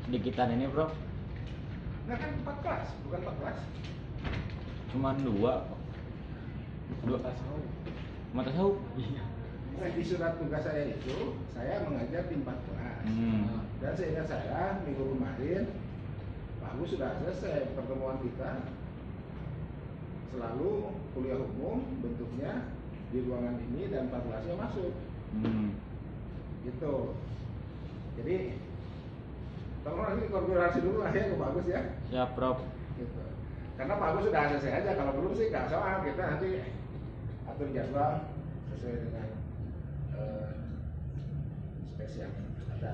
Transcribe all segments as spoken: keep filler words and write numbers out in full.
Sedikitan ini bro. Nah kan empat kelas, bukan empat kelas. Cuman dua kok. Dua tasawuf. Mata tasawuf. Iya. Nah, di surat tugas saya itu saya mengajar di empat kelas. Hmm. Dan seingat saya minggu kemarin Pak Agus sudah selesai pertemuan kita. Selalu kuliah umum bentuknya di ruangan ini dan empat kelasnya masuk. Hmm. Gitu. Jadi tolong nanti koordinasi dulu lah ya ke Pak Agus ya. Siap Prof. Gitu. Karena Pak Agus sudah selesai aja, kalau belum sih nggak soal, kita nanti atur jadwal sesuai dengan uh, spesial ada.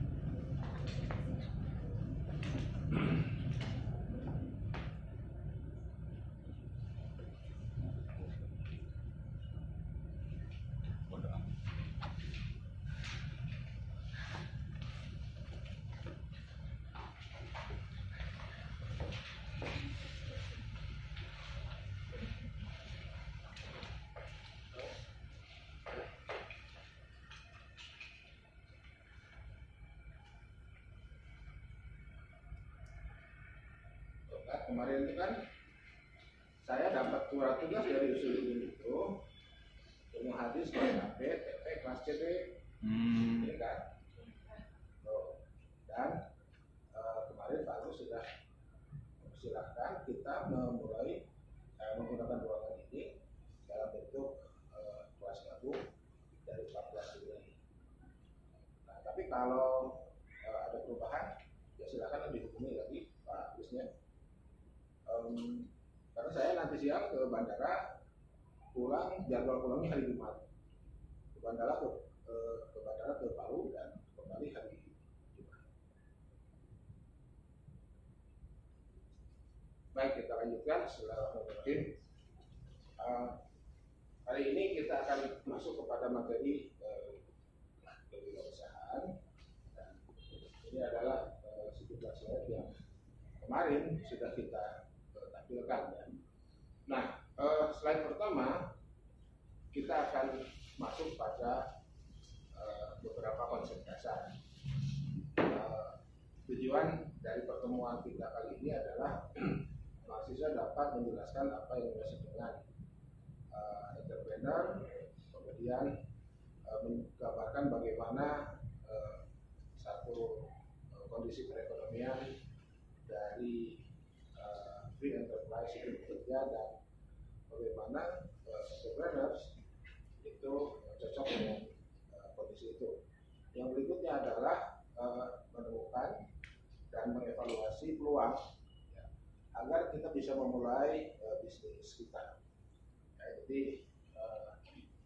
Kemarin itu kan saya dapat surat tugas dari usul itu ilmu hadis kelas A B, T P, kelas C D, Hmm. ya kan? Oh. Dan uh, kemarin Pak Agus sudah silakan kita memulai uh, menggunakan ruangan ini dalam bentuk uh, kelas gabung dari empat kelas ini. Nah, tapi kalau uh, ada perubahan, ya silakan dihubungi lagi Pak Agusnya. Um, karena saya nanti siang ke bandara, pulang jadwal pulangnya hari Jumat. Ke bandara ke, ke, ke bandara ke Palu dan kembali hari Jumat. Baik, kita lanjutkan. Bismillahirrahmanirrahim. Uh, hari ini kita akan masuk kepada materi uh, kewirausahaan. Dan ini adalah uh, sejumlah slide yang kemarin sudah kita tampilkan. Ya. Nah, uh, slide pertama kita akan masuk pada uh, beberapa konsep dasar. Uh, tujuan dari pertemuan kita kali ini adalah mahasiswa dapat menjelaskan apa yang dimaksud dengan uh, entrepreneur, kemudian uh, menggambarkan bagaimana uh, satu uh, kondisi perekonomian dari free enterprise itu bekerja dan bagaimana uh, entrepreneurs itu cocok dengan uh, kondisi itu. Yang berikutnya adalah uh, menemukan dan mengevaluasi peluang ya, agar kita bisa memulai uh, bisnis kita. Ya, jadi uh,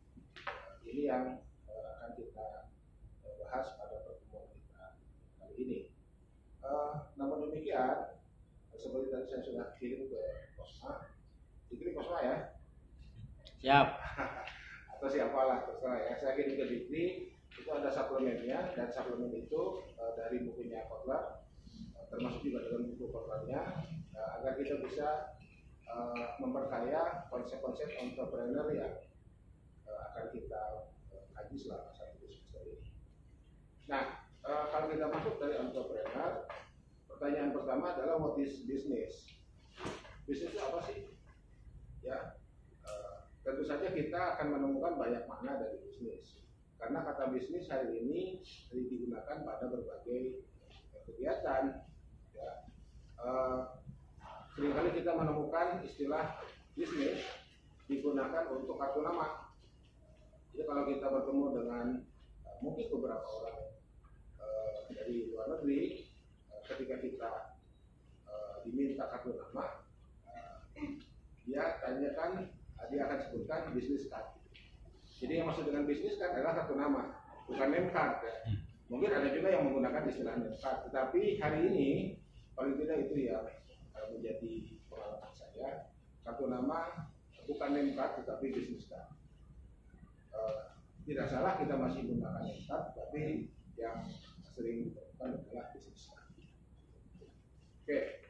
ini yang uh, akan kita uh, bahas pada pertemuan kita kali ini. Uh, namun demikian, seperti tadi saya sudah kirim ke Kosma, dikirim Kosma ya? Siap. Atau siapalah terserah ya. Saya kirim ke Dikri, itu ada suplemennya dan suplemen itu uh, dari bukunya Kotler, uh, termasuk juga dengan buku Kotlernya, uh, agar kita bisa uh, memperkaya konsep-konsep entrepreneur yang uh, akan kita uh, kaji selama satu semester ini. Nah, uh, kalau kita masuk dari entrepreneur, pertanyaan pertama adalah what is business? Bisnis itu apa sih? Ya, uh, tentu saja kita akan menemukan banyak makna dari bisnis. Karena kata bisnis hari ini digunakan pada berbagai kegiatan. Ya, uh, seringkali kita menemukan istilah bisnis digunakan untuk kartu nama. Jadi kalau kita bertemu dengan uh, mungkin beberapa orang uh, dari luar negeri, ketika kita uh, diminta kartu nama, uh, dia tanyakan, uh, dia akan sebutkan business card. Jadi yang maksud dengan business card adalah kartu nama, bukan name card. Ya. Mungkin ada juga yang menggunakan istilah name card, tetapi hari ini paling tidak itu ya uh, menjadi pengalaman saya. Kartu nama bukan name card, tetapi business card. Uh, tidak salah kita masih menggunakan name card, tapi yang sering ditemukan adalah business card. Oke,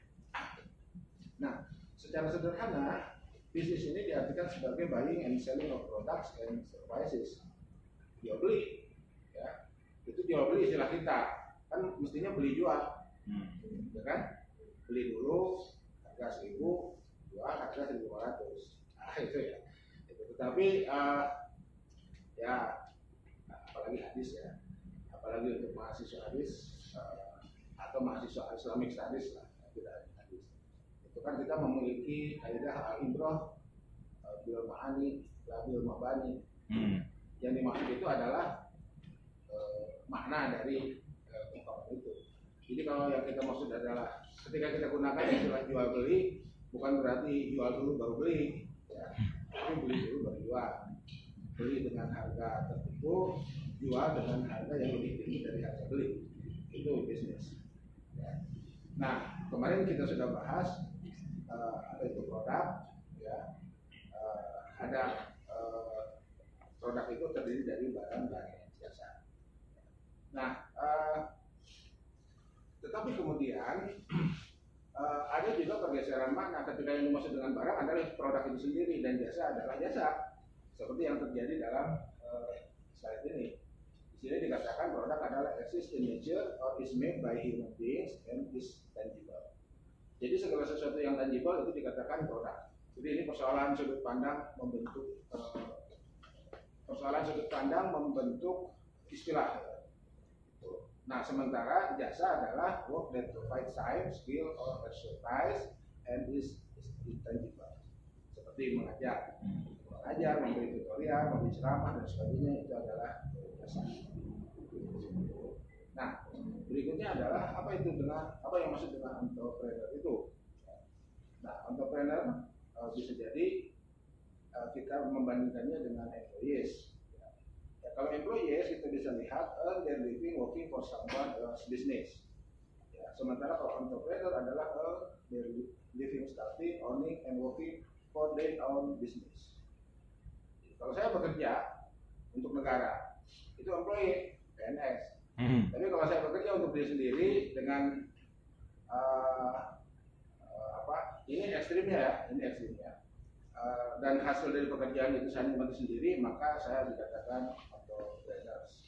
nah secara sederhana bisnis ini diartikan sebagai buying and selling of products and services. Jual beli, ya itu jual beli istilah kita kan mestinya beli jual. Hmm. ya kan? Beli dulu harga seribu, jual harga seribu lima ratus. Nah, itu ya. Itu. Tetapi uh, ya apalagi hadis ya, apalagi untuk mahasiswa hadis uh, atau mahasiswa Islamic Studies lah, tidak hadis. Itu kan kita memiliki kaidah al-ibrah uh, bil ma'ani la bil mabani. Hmm. Yang dimaksud itu adalah uh, makna dari uh, ungkapan itu. Jadi kalau yang kita maksud adalah ketika kita gunakan istilah jual beli, bukan berarti jual dulu baru beli, ya. Tapi beli dulu baru jual. Beli dengan harga tertentu, jual dengan harga yang lebih tinggi dari harga beli. Itu bisnis. Ya. Nah, kemarin kita sudah bahas uh, ada itu produk, ya. Uh, ada uh, produk itu terdiri dari barang dan jasa. Nah, uh, tetapi kemudian uh, ada juga pergeseran makna ketika yang dimaksud dengan barang adalah produk itu sendiri dan jasa adalah jasa, seperti yang terjadi dalam uh, slide ini. Di sini dikatakan produk adalah exist in nature or is made by human beings and is tangible. Jadi segala sesuatu yang tangible itu dikatakan produk. Jadi ini persoalan sudut pandang membentuk uh, persoalan sudut pandang membentuk istilah. Nah, sementara jasa adalah work that provides time, skill, or expertise and is, is intangible. Seperti mengajar, mengajar, memberi tutorial, memberi ceramah dan sebagainya, itu adalah jasa. Nah, berikutnya adalah apa itu dengan apa yang maksud dengan entrepreneur itu? Nah, entrepreneur uh, bisa jadi uh, kita membandingkannya dengan employees. Ya, kalau employees kita bisa lihat earn their living working for someone else business. Ya, sementara kalau entrepreneur adalah earn their living starting, owning and working for their own business. Jadi, kalau saya bekerja untuk negara, itu employee P N S. Hmm. Tapi kalau saya bekerja untuk diri sendiri dengan uh, uh, apa? Ini ekstrimnya ya, ini ekstrimnya. Uh, dan hasil dari pekerjaan itu saya nikmati sendiri, maka saya dikatakan entrepreneurs.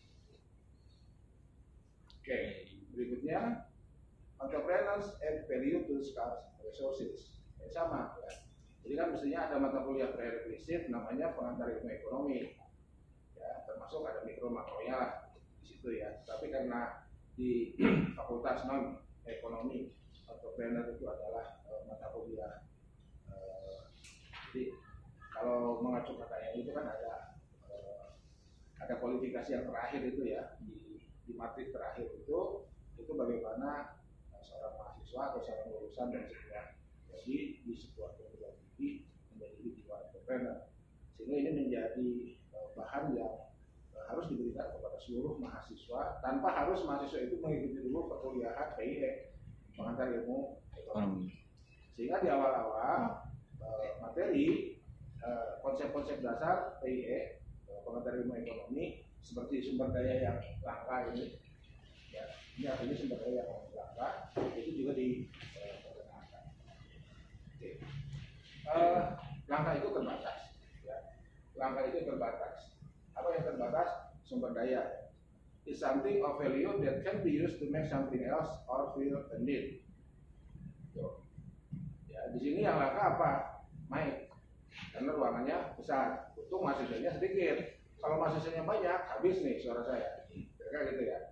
Oke, okay. Berikutnya entrepreneurs add value to scarce resources. Ya, sama ya. Jadi kan mestinya ada mata kuliah prerequisite namanya pengantar ilmu ekonomi. Ya, termasuk ada mikro makronya lah di situ ya. Tapi karena di fakultas non ekonomi entrepreneur itu adalah uh, mata kuliah. Jadi kalau mengacu kata yang itu kan ada uh, ada kualifikasi yang terakhir itu ya di, di matrik terakhir itu itu bagaimana uh, seorang mahasiswa atau seorang lulusan dan sebuah jadi di sebuah perguruan tinggi menjadi jiwa entrepreneur, sehingga ini menjadi uh, bahan yang uh, harus diberikan kepada seluruh mahasiswa tanpa harus mahasiswa itu mengikuti dulu perkuliahan P I E pengantar ilmu ekonomi, sehingga di awal-awal Uh, materi uh, konsep-konsep dasar P I E uh, pengantar ilmu ekonomi seperti sumber daya yang langka ini ya, ini artinya sumber daya yang langka itu juga diperkenalkan. Uh, okay. uh, langka itu terbatas ya. Langka itu terbatas. Apa yang terbatas? Sumber daya. It's something of value that can be used to make something else or fill a need. So, ya, di sini yang langka apa? Mic, karena ruangannya besar, untung mahasiswanya sedikit. Kalau mahasiswanya banyak, habis nih suara saya. Kira-kira gitu ya.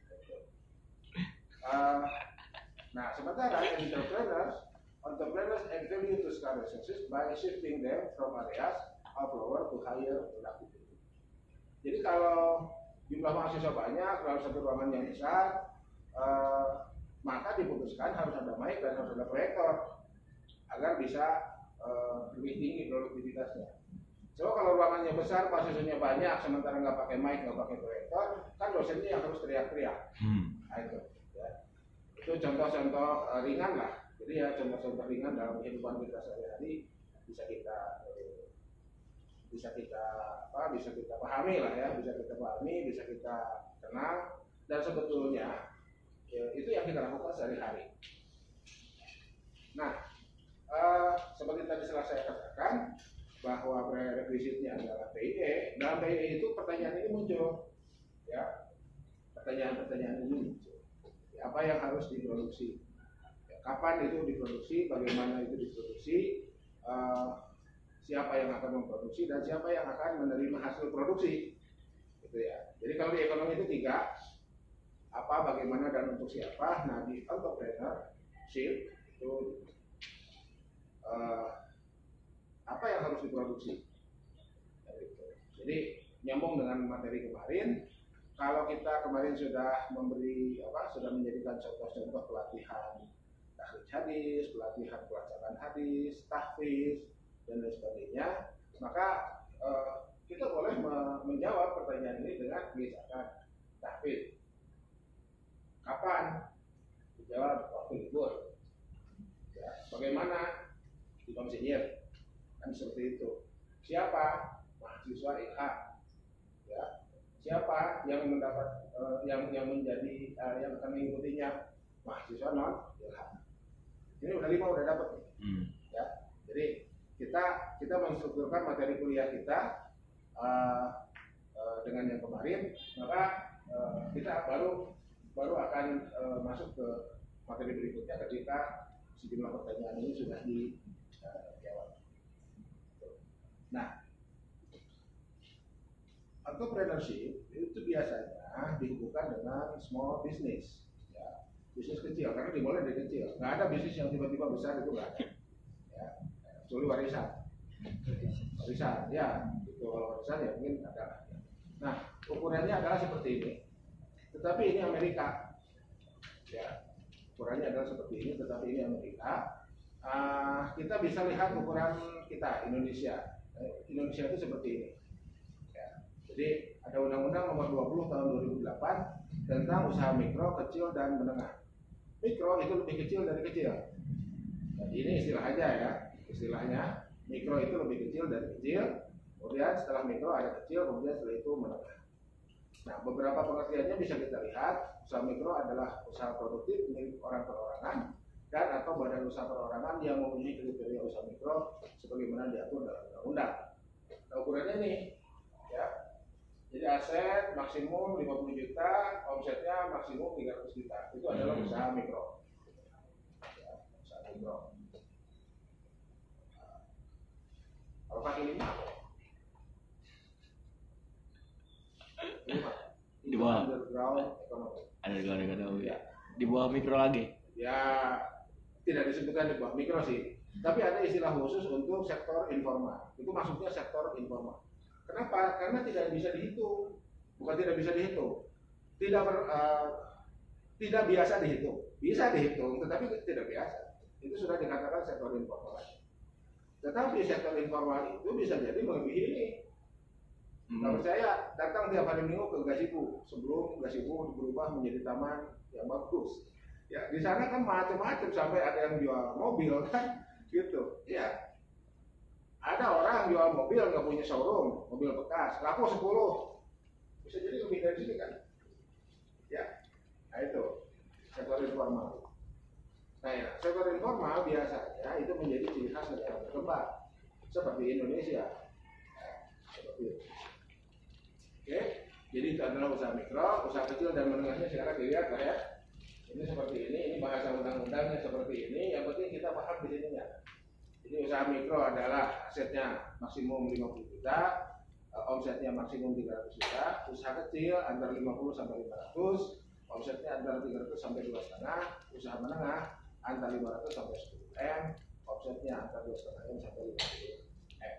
Uh, nah, sementara entrepreneurs, entrepreneurs add value to scarce resources by shifting them from areas of lower to higher productivity. Jadi kalau jumlah mahasiswa banyak, kalau satu ruangan yang besar, uh, maka diputuskan harus ada mic dan harus ada proyektor agar bisa Uh, lebih tinggi produktivitasnya. So kalau ruangannya besar, mahasiswanya banyak, sementara nggak pakai mic, nggak pakai proyektor, kan dosennya yang harus teriak-teriak. Hmm. Nah, itu, ya. Itu contoh-contoh uh, ringan lah. Jadi ya contoh-contoh ringan dalam kehidupan kita sehari-hari bisa kita uh, bisa kita apa? Bisa kita pahami lah ya, bisa kita pahami, bisa kita kenal, dan sebetulnya ya, itu yang kita lakukan sehari-hari. Nah. Uh, seperti tadi setelah saya katakan bahwa prerequisite-nya adalah P I E. Dalam P I E itu pertanyaan ini muncul, ya, pertanyaan-pertanyaan ini muncul. Ya. apa yang harus diproduksi, ya, kapan itu diproduksi, bagaimana itu diproduksi, uh, siapa yang akan memproduksi dan siapa yang akan menerima hasil produksi, gitu ya. Jadi kalau di ekonomi itu tiga, apa, bagaimana, dan untuk siapa. Nah di entrepreneurship itu uh, apa yang harus diproduksi. Jadi nyambung dengan materi kemarin, kalau kita kemarin sudah memberi apa, sudah menjadikan contoh-contoh pelatihan tahrij hadis, pelatihan pelacakan hadis, tahfiz dan lain sebagainya, maka eh, kita boleh me menjawab pertanyaan ini dengan misalkan tahfiz. Kapan? Dijawab waktu libur. Ya, bagaimana? Di Komsinyir. Kan seperti itu. Siapa? Mahasiswa ilham. Ya. Siapa yang mendapat uh, yang yang menjadi uh, yang akan mengikutinya? Mahasiswa non ilham. Ini udah lima udah dapat nih. Hmm. Ya. Jadi kita kita menstrukturkan materi kuliah kita uh, uh, dengan yang kemarin, maka uh, kita baru baru akan uh, masuk ke materi berikutnya ketika sejumlah pertanyaan ini sudah dijawab. Uh, nah, entrepreneurship itu biasanya dihubungkan dengan small business, ya, bisnis kecil, karena dimulai dari kecil. Nggak ada bisnis yang tiba-tiba besar, itu nggak ada. Ya, kecuali warisan, warisan, ya, itu kalau warisan ya mungkin ada. Nah, ukurannya adalah seperti ini. Tetapi ini Amerika, ya, ukurannya adalah seperti ini. Tetapi ini Amerika. Uh, kita bisa lihat ukuran kita Indonesia. Indonesia itu seperti ini. Jadi ada Undang-Undang Nomor dua puluh Tahun dua ribu delapan tentang usaha mikro, kecil, dan menengah. Mikro itu lebih kecil dari kecil. Jadi ini istilah aja ya, istilahnya mikro itu lebih kecil dari kecil. Kemudian setelah mikro ada kecil, kemudian setelah itu menengah. Nah, beberapa pengertiannya bisa kita lihat. Usaha mikro adalah usaha produktif milik orang perorangan dan atau badan usaha perorangan yang memenuhi kriteria usaha mikro sebagaimana diatur dalam undang-undang. Nah, ukurannya nih, ya. Jadi aset maksimum lima puluh juta, omsetnya maksimum tiga ratus juta. Itu adalah usaha mikro. Ya, usaha mikro. Kalau kaki lima apa? Lima. Di bawah underground ekonomi. Underground ekonomi. Ya. Di bawah mikro lagi. Ya, tidak disebutkan di bawah mikro sih. Tapi ada istilah khusus untuk sektor informal. Itu maksudnya sektor informal. Kenapa? Karena tidak bisa dihitung, bukan tidak bisa dihitung, tidak ber, uh, tidak biasa dihitung, bisa dihitung, tetapi tidak biasa. Itu sudah dikatakan sektor informal. Tetapi sektor informal itu bisa jadi melebihi ini. Hmm. Nggak percaya? Datang tiap hari minggu ke Gasibu, sebelum Gasibu berubah menjadi taman yang bagus. Ya, di sana kan macam-macam, sampai ada yang jual mobil kan, gitu. Ya. Ada orang jual mobil nggak punya showroom, mobil bekas, laku sepuluh, bisa jadi lebih dari sini kan? Ya, nah itu sektor informal. Nah ya, sektor informal biasanya itu menjadi ciri khas negara berkembang, seperti Indonesia. Ya, seperti itu. Oke, jadi itu adalah usaha mikro, usaha kecil dan menengahnya sekarang dilihat lah ya. Ini seperti ini, ini bahasa undang-undangnya seperti ini. Yang penting kita paham di sininya. Jadi usaha mikro adalah asetnya maksimum lima puluh juta, omsetnya maksimum tiga ratus juta. Usaha kecil antara lima puluh sampai lima ratus, omsetnya antara tiga ratus sampai dua koma lima. Usaha menengah antara lima ratus sampai sepuluh M, omsetnya antara dua koma lima M sampai lima puluh M.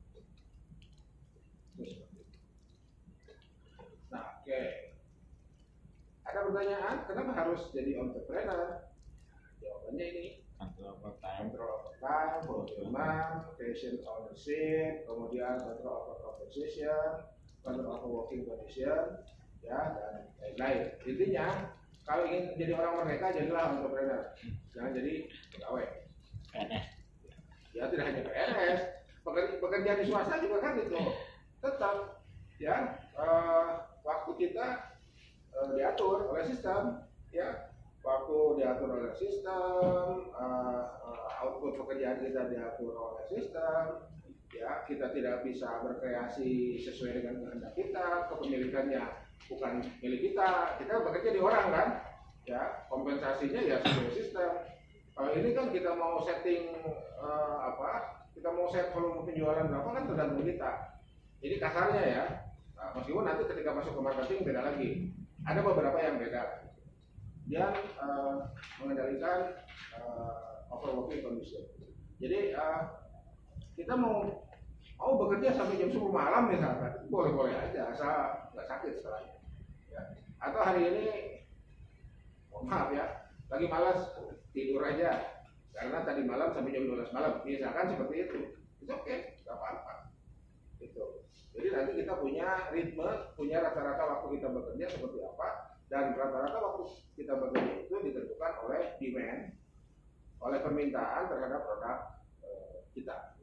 Nah, oke. Okay. Ada pertanyaan, kenapa harus jadi entrepreneur? Jawabannya ini. Control over time, control over time, fulfillment, creation ownership, kemudian control over compensation, control over working condition, ya, dan lain-lain. Intinya, kalau ingin jadi orang merdeka, jadilah entrepreneur, jangan jadi pegawai. P N S. Ya, tidak hanya P N S, bekerja di swasta juga kan itu. Tetap, ya, uh, waktu kita uh, diatur oleh sistem, ya. Waktu diatur oleh sistem, uh, output pekerjaan kita diatur oleh sistem, ya, kita tidak bisa berkreasi sesuai dengan kehendak kita, kepemilikannya bukan milik kita, kita bekerja di orang kan, ya kompensasinya ya sesuai sistem. Kalau ini kan kita mau setting eh, apa? Kita mau set volume penjualan berapa kan tergantung kita. Jadi kasarnya ya, nah, meskipun nanti ketika masuk ke marketing beda lagi. Ada beberapa yang beda. Dia eh, mengendalikan eh, overworking condition. Jadi eh, kita mau mau bekerja sampai jam sepuluh malam misalkan, boleh-boleh aja, asal nggak sakit setelahnya. Ya. Atau hari ini, mohon maaf ya, lagi malas tidur aja karena tadi malam sampai jam dua belas malam, misalkan seperti itu, itu oke, okay, nggak apa-apa. Gitu. Jadi nanti kita punya ritme, punya rata-rata waktu kita bekerja seperti apa, dan rata-rata waktu kita bekerja itu ditentukan oleh demand, oleh permintaan terhadap produk eh, kita.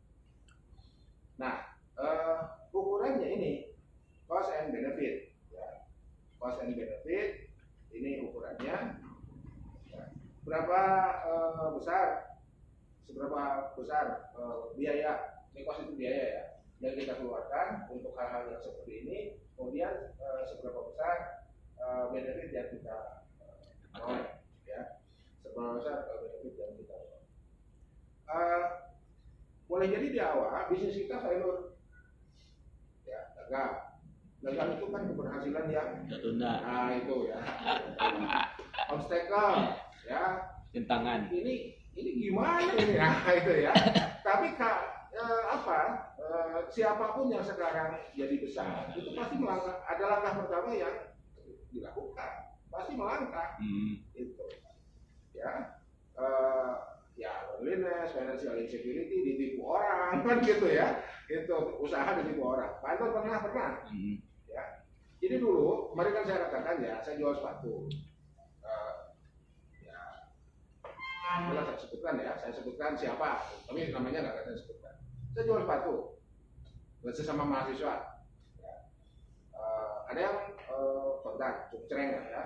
Nah, uh, ukurannya ini cost and benefit, ya. Cost and benefit ini ukurannya. Ya. Berapa uh, besar, seberapa besar uh, biaya, ini cost itu biaya ya, yang kita keluarkan untuk hal-hal yang seperti ini. Kemudian uh, seberapa besar uh, benefit yang kita peroleh, uh, ya. Seberapa besar uh, benefit yang kita peroleh. Uh, Boleh jadi di awal bisnis kita failure, ya gagal. Gagal itu kan keberhasilan yang tertunda. Nah itu ya, obstacle, ya. Rintangan. Ini ini gimana ini? Nah itu ya. Tapi kak, eh, apa? Eh, siapapun yang sekarang jadi besar itu pasti melangkah. Ada langkah pertama yang dilakukan, pasti melangkah. Hmm. Itu, ya. Eh, ya loneliness, financial insecurity, ditipu orang kan gitu ya, itu usaha ditipu orang. Pak Anton pernah pernah, Hmm. ya. Jadi dulu kemarin kan saya katakan ya, saya jual sepatu, uh, ya, itulah saya sebutkan ya, saya sebutkan siapa, tapi namanya nggak akan saya sebutkan. Saya jual sepatu, sesama mahasiswa. Ya. Uh, ada yang uh, kontak, cukup cereng ya.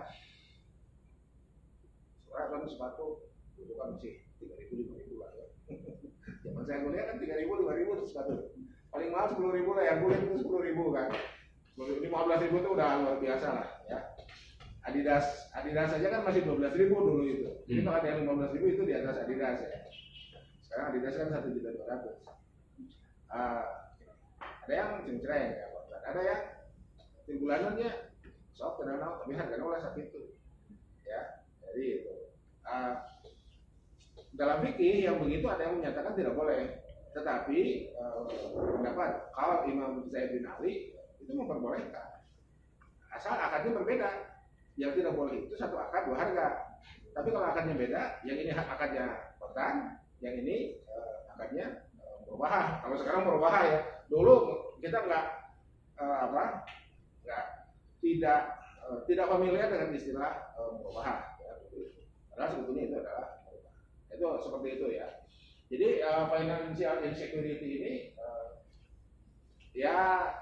Soalnya kan sepatu itu kan masih tiga ribu lima ribu lah ya. Zaman saya kuliah kan tiga ribu lima ribu sepatu. Paling mahal sepuluh ribu lah, yang kuliah itu sepuluh ribu kan. lima belas ribu itu udah luar biasa lah ya. Adidas, Adidas saja kan masih dua belas ribu dulu itu. Jadi Hmm. kalau ada yang lima belas ribu itu di atas Adidas ya. Sekarang Adidas kan satu juta dua ratus. Uh, ada yang cengcereng ya, ada yang timbulanannya sok kenal tapi harganya oleh sakit itu. Ya, jadi itu. Uh, dalam fikih yang begitu ada yang menyatakan tidak boleh, tetapi uh, pendapat kalau Imam Zaid bin Ali itu memperbolehkan asal akadnya berbeda. Yang tidak boleh itu satu akad dua harga, tapi kalau akadnya beda, yang ini akadnya kontan, yang ini uh, akadnya uh, murabahah. Kalau sekarang murabahah ya, dulu kita nggak uh, apa nggak tidak uh, tidak familiar dengan istilah uh, murabahah ya, padahal sebetulnya itu adalah itu seperti itu ya. Jadi uh, financial insecurity ini uh, ya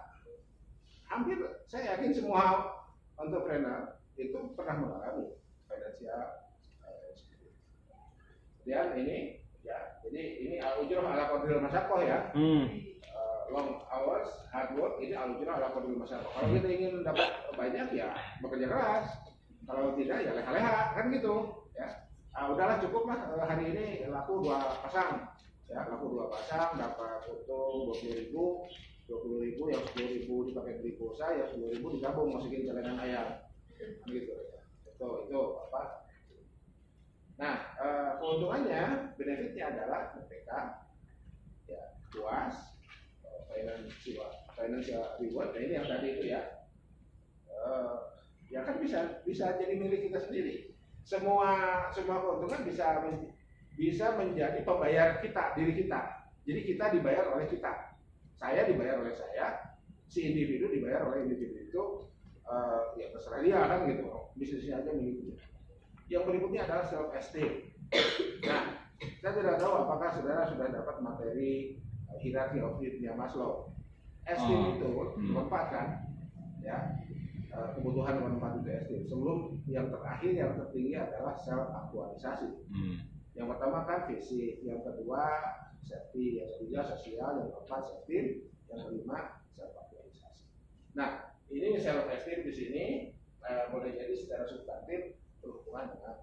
hampir saya yakin semua entrepreneur itu pernah mengalami financial uh, insecurity. Dan ini ya, jadi ini al-ujrah ala qadril masyaqqah ya. Hmm. Uh, long hours, hard work, ini al-ujrah ala qadril masyaqqah. Kalau kita ingin dapat banyak ya bekerja keras. Kalau tidak ya leha-leha kan gitu ya. Ah, udahlah cukup lah hari ini laku dua pasang ya, laku dua pasang dapat untung dua puluh ribu, dua puluh ribu yang sepuluh ribu dipakai beli pulsa, yang sepuluh ribu digabung masukin celengan ayam gitu ya. Itu itu apa? Nah eh, keuntungannya, benefitnya adalah mereka ya puas, eh, financial financial reward. Nah ini yang tadi itu ya, eh, ya kan bisa bisa jadi milik kita sendiri. Semua semua keuntungan bisa men, bisa menjadi pembayar kita, diri kita. Jadi kita dibayar oleh kita, saya dibayar oleh saya, si individu dibayar oleh individu itu. Uh, ya terserah dia kan gitu, bisnisnya aja milik dia. Yang berikutnya adalah self esteem. Nah, saya tidak tahu apakah saudara sudah dapat materi uh, hierarchy of need-nya Maslow. Esteem Oh. itu tempat kan, ya. Uh, kebutuhan nomor empat itu esteem. Sebelum yang terakhir yang tertinggi adalah self aktualisasi. Hmm. Yang pertama kan fisik, yang kedua safety, yang ketiga sosial, yang keempat esteem, yang kelima self aktualisasi. Nah, ini self esteem di sini uh, boleh jadi secara substantif berhubungan dengan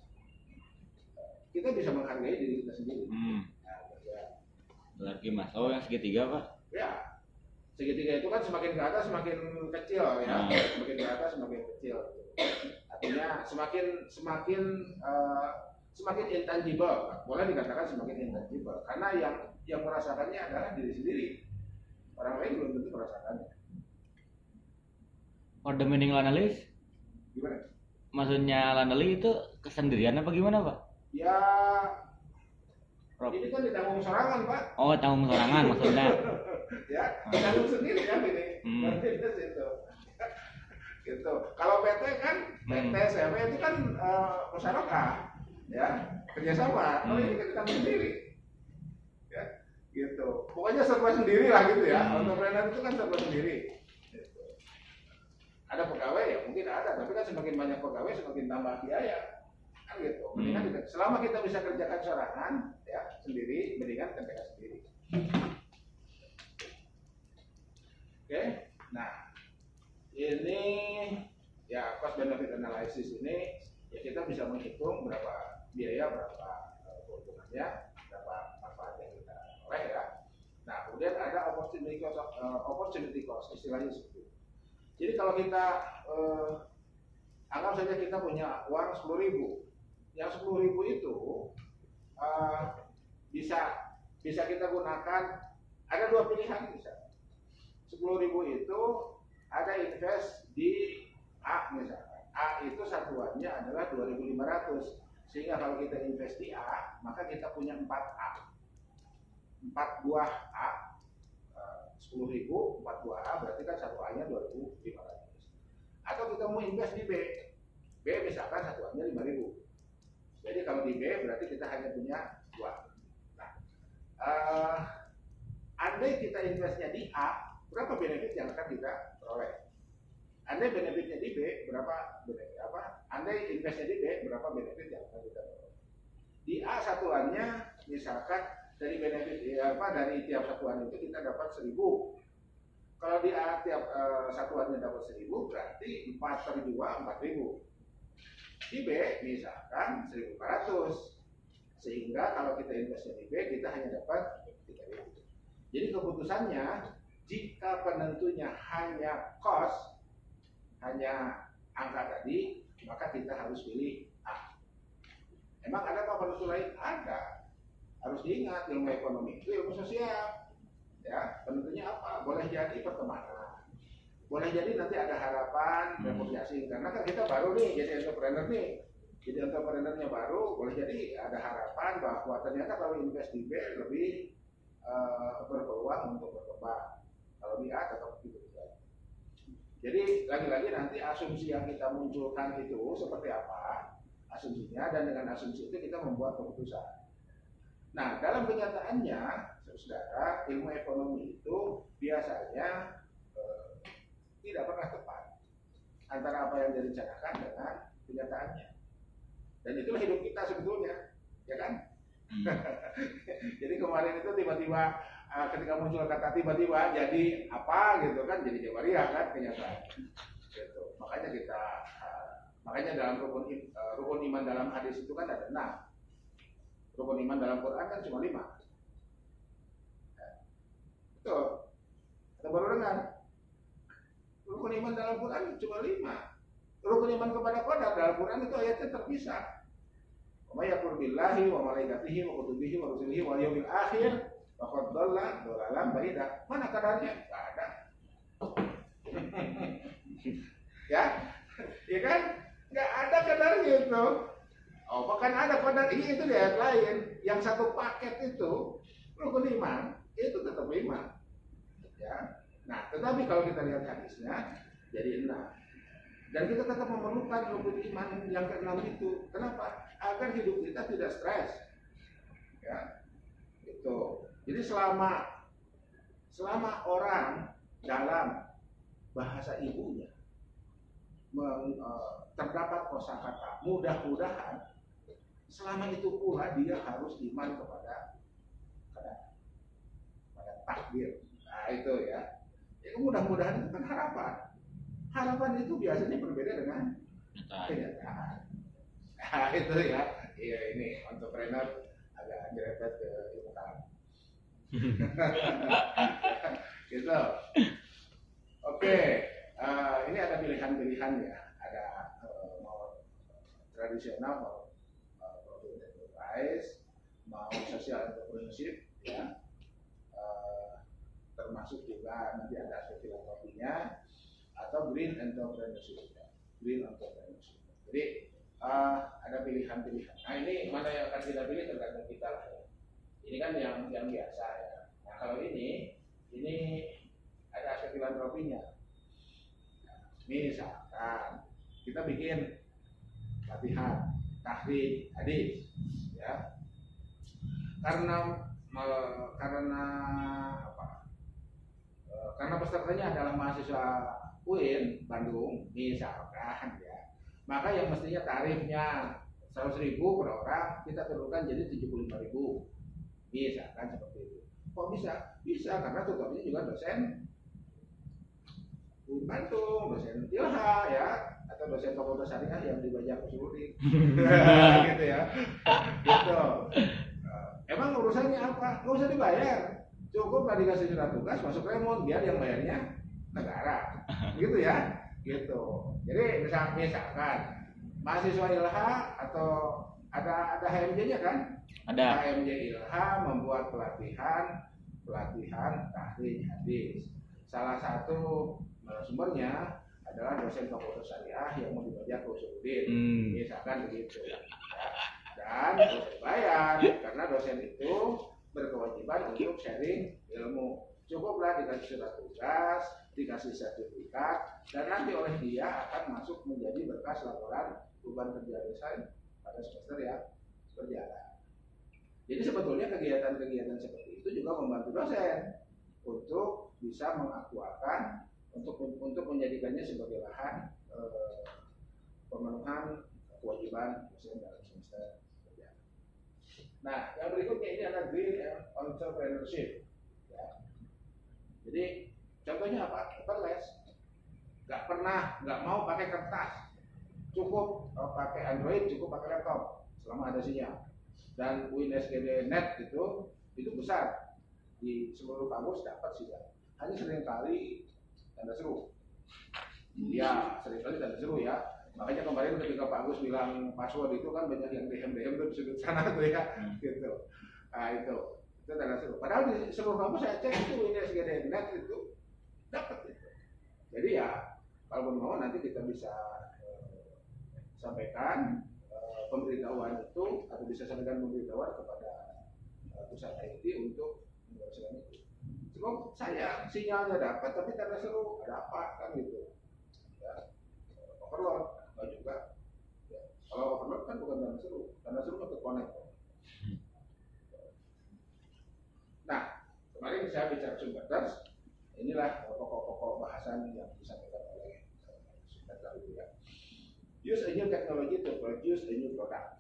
kita bisa menghargai diri kita sendiri. Hmm. Nah, ya. Lagi mas. Oh yang segitiga pak? Ya, segitiga itu kan semakin ke atas semakin kecil ya, Hmm. semakin ke atas semakin kecil. Artinya semakin semakin uh, semakin intangible, boleh dikatakan semakin intangible, karena yang yang merasakannya adalah diri sendiri. Orang lain belum tentu merasakannya. For the meaning landalis? Gimana? Maksudnya landali itu kesendirian apa gimana pak? Ya, Rob. ini kan ditanggung sorangan Pak. Oh tanggung sorangan maksudnya. Ya, ditanggung sendiri kan ini. Hmm. Berarti itu. Gitu. Kalau P T kan, P T, Hmm. S M E itu kan uh, musyarakah, ya, kerjasama. Kalau Hmm. ini kita sendiri, ya, gitu. Pokoknya serba sendiri lah gitu ya. Hmm. Entrepreneur itu kan serba sendiri. Gitu. Ada pegawai ya mungkin ada, tapi kan semakin banyak pegawai semakin tambah biaya. Kan gitu. Mendingan Hmm. kita, selama kita bisa kerjakan sorangan, ya, sendiri, mendingan kerjakan sendiri. Oke, nah. Ini ya cost benefit analysis ini ya kita bisa menghitung berapa biaya, berapa uh, keuntungannya, berapa manfaat yang kita oleh ya. Nah kemudian ada opportunity cost, uh, opportunity cost istilahnya seperti itu. Jadi kalau kita uh, anggap saja kita punya uang sepuluh ribu, yang sepuluh ribu itu uh, bisa bisa kita gunakan, ada dua pilihan bisa. Sepuluh ribu itu ada invest di A misalkan. A itu satuannya adalah dua ribu lima ratus. Sehingga kalau kita invest di A, maka kita punya empat A. empat buah A. sepuluh ribu, empat buah A berarti kan satu A-nya dua ribu lima ratus. Atau kita mau invest di B. B misalkan satuannya lima ribu. Jadi kalau di B berarti kita hanya punya dua. Nah, uh, andai kita investnya di A, berapa benefit yang akan kita peroleh? Andai benefitnya di B, berapa benefit apa? Andai investnya di B, berapa benefit yang akan kita peroleh? Di A satuannya, misalkan dari benefit ya, apa dari tiap satuan itu kita dapat seribu. Kalau di A tiap uh, satuannya dapat seribu, berarti empat per dua empat ribu. Di B misalkan seribu empat ratus. Sehingga kalau kita investnya di B, kita hanya dapat tiga ribu. Jadi keputusannya, jika penentunya hanya cost, hanya angka tadi, maka kita harus pilih A. Emang ada apa penentu lain? Ada. Harus diingat, ilmu ekonomi itu ilmu sosial. Ya, penentunya apa? Boleh jadi pertemanan. Boleh jadi nanti ada harapan reputasi. Karena kan kita baru nih jadi entrepreneur nih. Jadi entrepreneurnya baru, boleh jadi ada harapan bahwa ternyata kalau invest di B lebih uh, berpeluang untuk berkembang. Kalau di A tetap begitu. Jadi lagi-lagi nanti asumsi yang kita munculkan itu seperti apa asumsinya, dan dengan asumsi itu kita membuat keputusan. Nah dalam kenyataannya, saudara, ilmu ekonomi itu biasanya eh, tidak pernah tepat antara apa yang direncanakan dengan kenyataannya. Dan itulah hidup kita sebetulnya, ya kan? Hmm. Jadi kemarin itu tiba-tiba uh, ketika muncul kata tiba-tiba jadi apa gitu kan, jadi jawariah kan kenyataan. Gitu. Makanya kita uh, makanya dalam rukun uh, rukun iman dalam hadis itu kan ada enam. Rukun iman dalam Quran kan cuma lima. Ya. Betul. Kita baru dengar. Rukun iman dalam Quran cuma lima. Rukun iman kepada qadar dalam Quran itu ayatnya terpisah. Wa may yakfur billahi wa malaikatihi wa kutubihi wa rusulihi wal yaumil akhir faqad dhalla dhalalan ba'ida. Mana kadarnya? Enggak ada. Ya? Ya kan? Enggak ada kadarnya itu. Oh, bahkan ada kadar ini itu di ayat lain. Yang satu paket itu rukun iman itu tetap lima. Ya. Nah, tetapi kalau kita lihat hadisnya jadi enam. Dan kita tetap memerlukan rukun iman yang keenam itu. Kenapa? Agar hidup kita tidak stres. Ya. Itu. Jadi selama selama orang dalam bahasa ibunya meng, e, terdapat kosakata mudah-mudahan, selama itu pula dia harus iman kepada kepada, kepada takdir. Nah, itu ya. Ya mudah-mudahan itu kan harapan. Harapan itu biasanya berbeda dengan kenyataan. Nah, itu ya. Iya ini entrepreneur agak nyerempet ke ilmu kalam. Gitu. Oke, uh, ini ada pilihan-pilihan ya. Ada uh, mau tradisional, mau uh, produk enterprise, mau social entrepreneurship, ya. Uh, termasuk juga nanti ada aspek filantropinya atau green entrepreneurship, ya. Green entrepreneurship. Jadi uh, ada pilihan-pilihan. Nah ini mana yang akan kita pilih tergantung kita lah ya. Ini kan yang yang biasa ya. Nah kalau ini ini ada aspek filantropinya. Misalkan kita bikin latihan tahrik hadis, ya. Karena me, karena apa? E, karena pesertanya adalah mahasiswa U I N Bandung, misalkan ya. Maka yang mestinya tarifnya seratus ribu per orang kita turunkan jadi tujuh puluh lima ribu. Misalkan seperti itu. Kok bisa? Bisa karena tutornya juga dosen U I N Bandung, dosen Ilha ya, atau dosen fakultas syariah yang dibayar Usuludin. Gitu ya. Gitu. Emang urusannya apa? Nggak usah dibayar. Cukup lah dikasih surat tugas, masuk remon, biar yang bayarnya negara. Gitu ya. Gitu. Jadi misal, misalkan mahasiswa Ilha atau ada ada H M J-nya kan? Ada. H M J Ilha membuat pelatihan pelatihan tahrik hadis. Salah satu narasumbernya adalah dosen fakultas syariah yang mau dibayar ke Usuludin. Hmm. Misalkan begitu. Ya. Dan harus dibayar karena dosen itu berkewajiban untuk sharing ilmu. Cukuplah dikasih surat tugas, dikasih sertifikat, dan nanti oleh dia akan masuk menjadi berkas laporan beban kerja dosen pada semester yang berjalan. Jadi sebetulnya kegiatan-kegiatan seperti itu juga membantu dosen untuk bisa mengaktualkan, untuk untuk menjadikannya sebagai lahan eh, pemenuhan kewajiban dosen dalam semester berjalan. Nah, yang berikutnya ini adalah green entrepreneurship. Ya. Jadi contohnya apa? Paperless. Nggak pernah, nggak mau pakai kertas, cukup uh, pakai Android, cukup pakai laptop selama ada sinyal. Dan U I N S G D Net itu itu besar di seluruh kampus dapat sinyal. Hanya seringkali tanda seru. Ya, seringkali tanda seru ya. Makanya kemarin ketika Pak Agus bilang password itu kan banyak yang D M D M tuh di sudut sana tuh ya, gitu. Nah itu, itu tanda seru. Padahal di seluruh kampus saya cek itu U I N S G D Net itu dapat itu. Jadi ya, kalau mau nanti kita bisa eh, sampaikan eh, pemberitahuan itu atau bisa sampaikan pemberitahuan kepada eh, pusat I T untuk menjelaskan itu. Sebab saya sinyalnya dapat tapi tanda seru, ada apa kan gitu. Ya, overload. Nggak juga ya. Kalau overload kan bukan tanda seru, tanda seru untuk connect. Nah, kemarin saya bicara Sumberters, inilah pokok-pokok bahasan yang disampaikan oleh Sumberters itu ya. Use a new technology to produce a new product.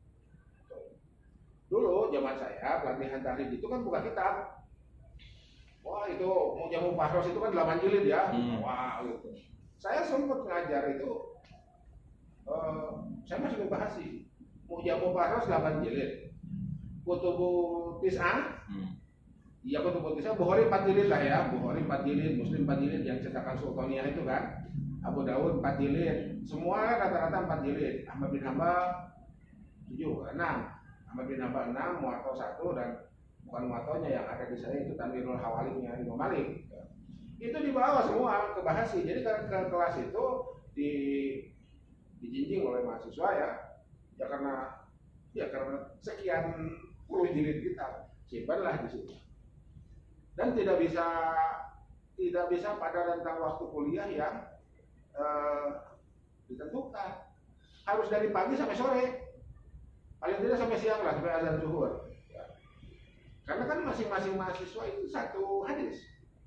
Dulu zaman saya pelatihan tahrik itu kan buka kitab. Wah itu mau jamu Fahros itu kan delapan jilid ya. Hmm. Wah gitu. Saya sempat ngajar itu. Uh, saya masih membahas sih Mu'jamu Fahros delapan jilid, Kutubu Tis'ah, iya hmm. Kutubu Tis'ah, Bukhari empat jilid lah ya, Bukhari empat jilid, Muslim empat jilid yang cetakan Sultaniyah itu kan, Abu Dawud empat jilid, semua kan rata-rata empat jilid, Ahmad bin Hanbal tujuh, enam, Ahmad bin Hanbal enam, Muwatta satu dan bukan Muwattanya yang ada di sana itu Tanwirul Hawaliknya Imam Malik. Itu dibawa semua ke bahasi, jadi ke, ke kelas itu di dijinjing oleh mahasiswa ya, ya karena ya karena sekian puluh jilid kita simpanlah di situ. Dan tidak bisa tidak bisa pada rentang waktu kuliah yang eh, ditentukan. Harus dari pagi sampai sore, paling tidak sampai siang lah, sampai azan zuhur. Ya. Karena kan masing-masing mahasiswa itu satu hadis.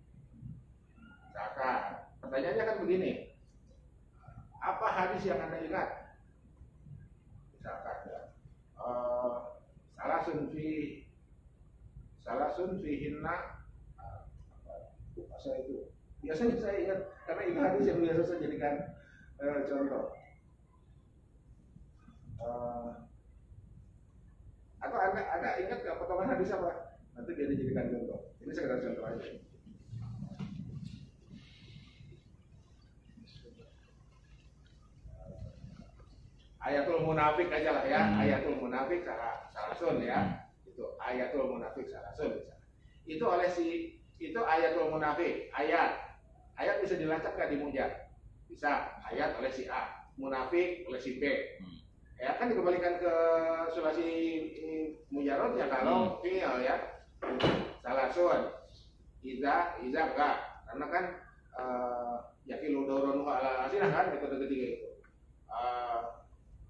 Misalkan pertanyaannya kan begini. Apa hadis yang Anda ingat? Misalkan ya, uh, salah sunfi, salah sunfi hinna, uh, apa saya itu? Biasanya saya ingat karena itu hadis yang biasa saya jadikan uh, contoh. Uh, atau anda, anda ingat nggak potongan hadis apa? Nanti biar dijadikan contoh. Ini sekedar contoh aja. Ayatul munafik aja lah ya. Hmm. Ayatul munafik salah salasun ya. Itu ayatul munafik salasun. Itu oleh si itu ayatul munafik ayat. Ayat bisa dilacak nggak di mujad? Bisa. Ayat oleh si A, munafik oleh si B. Hmm. Ya kan dikembalikan ke sulasi mujarrad ya kalau hmm. fi'il ya. Salasun. Iza, iza enggak. Karena kan uh, yakilu dawrun ala asinah kan metode ketiga itu. Uh,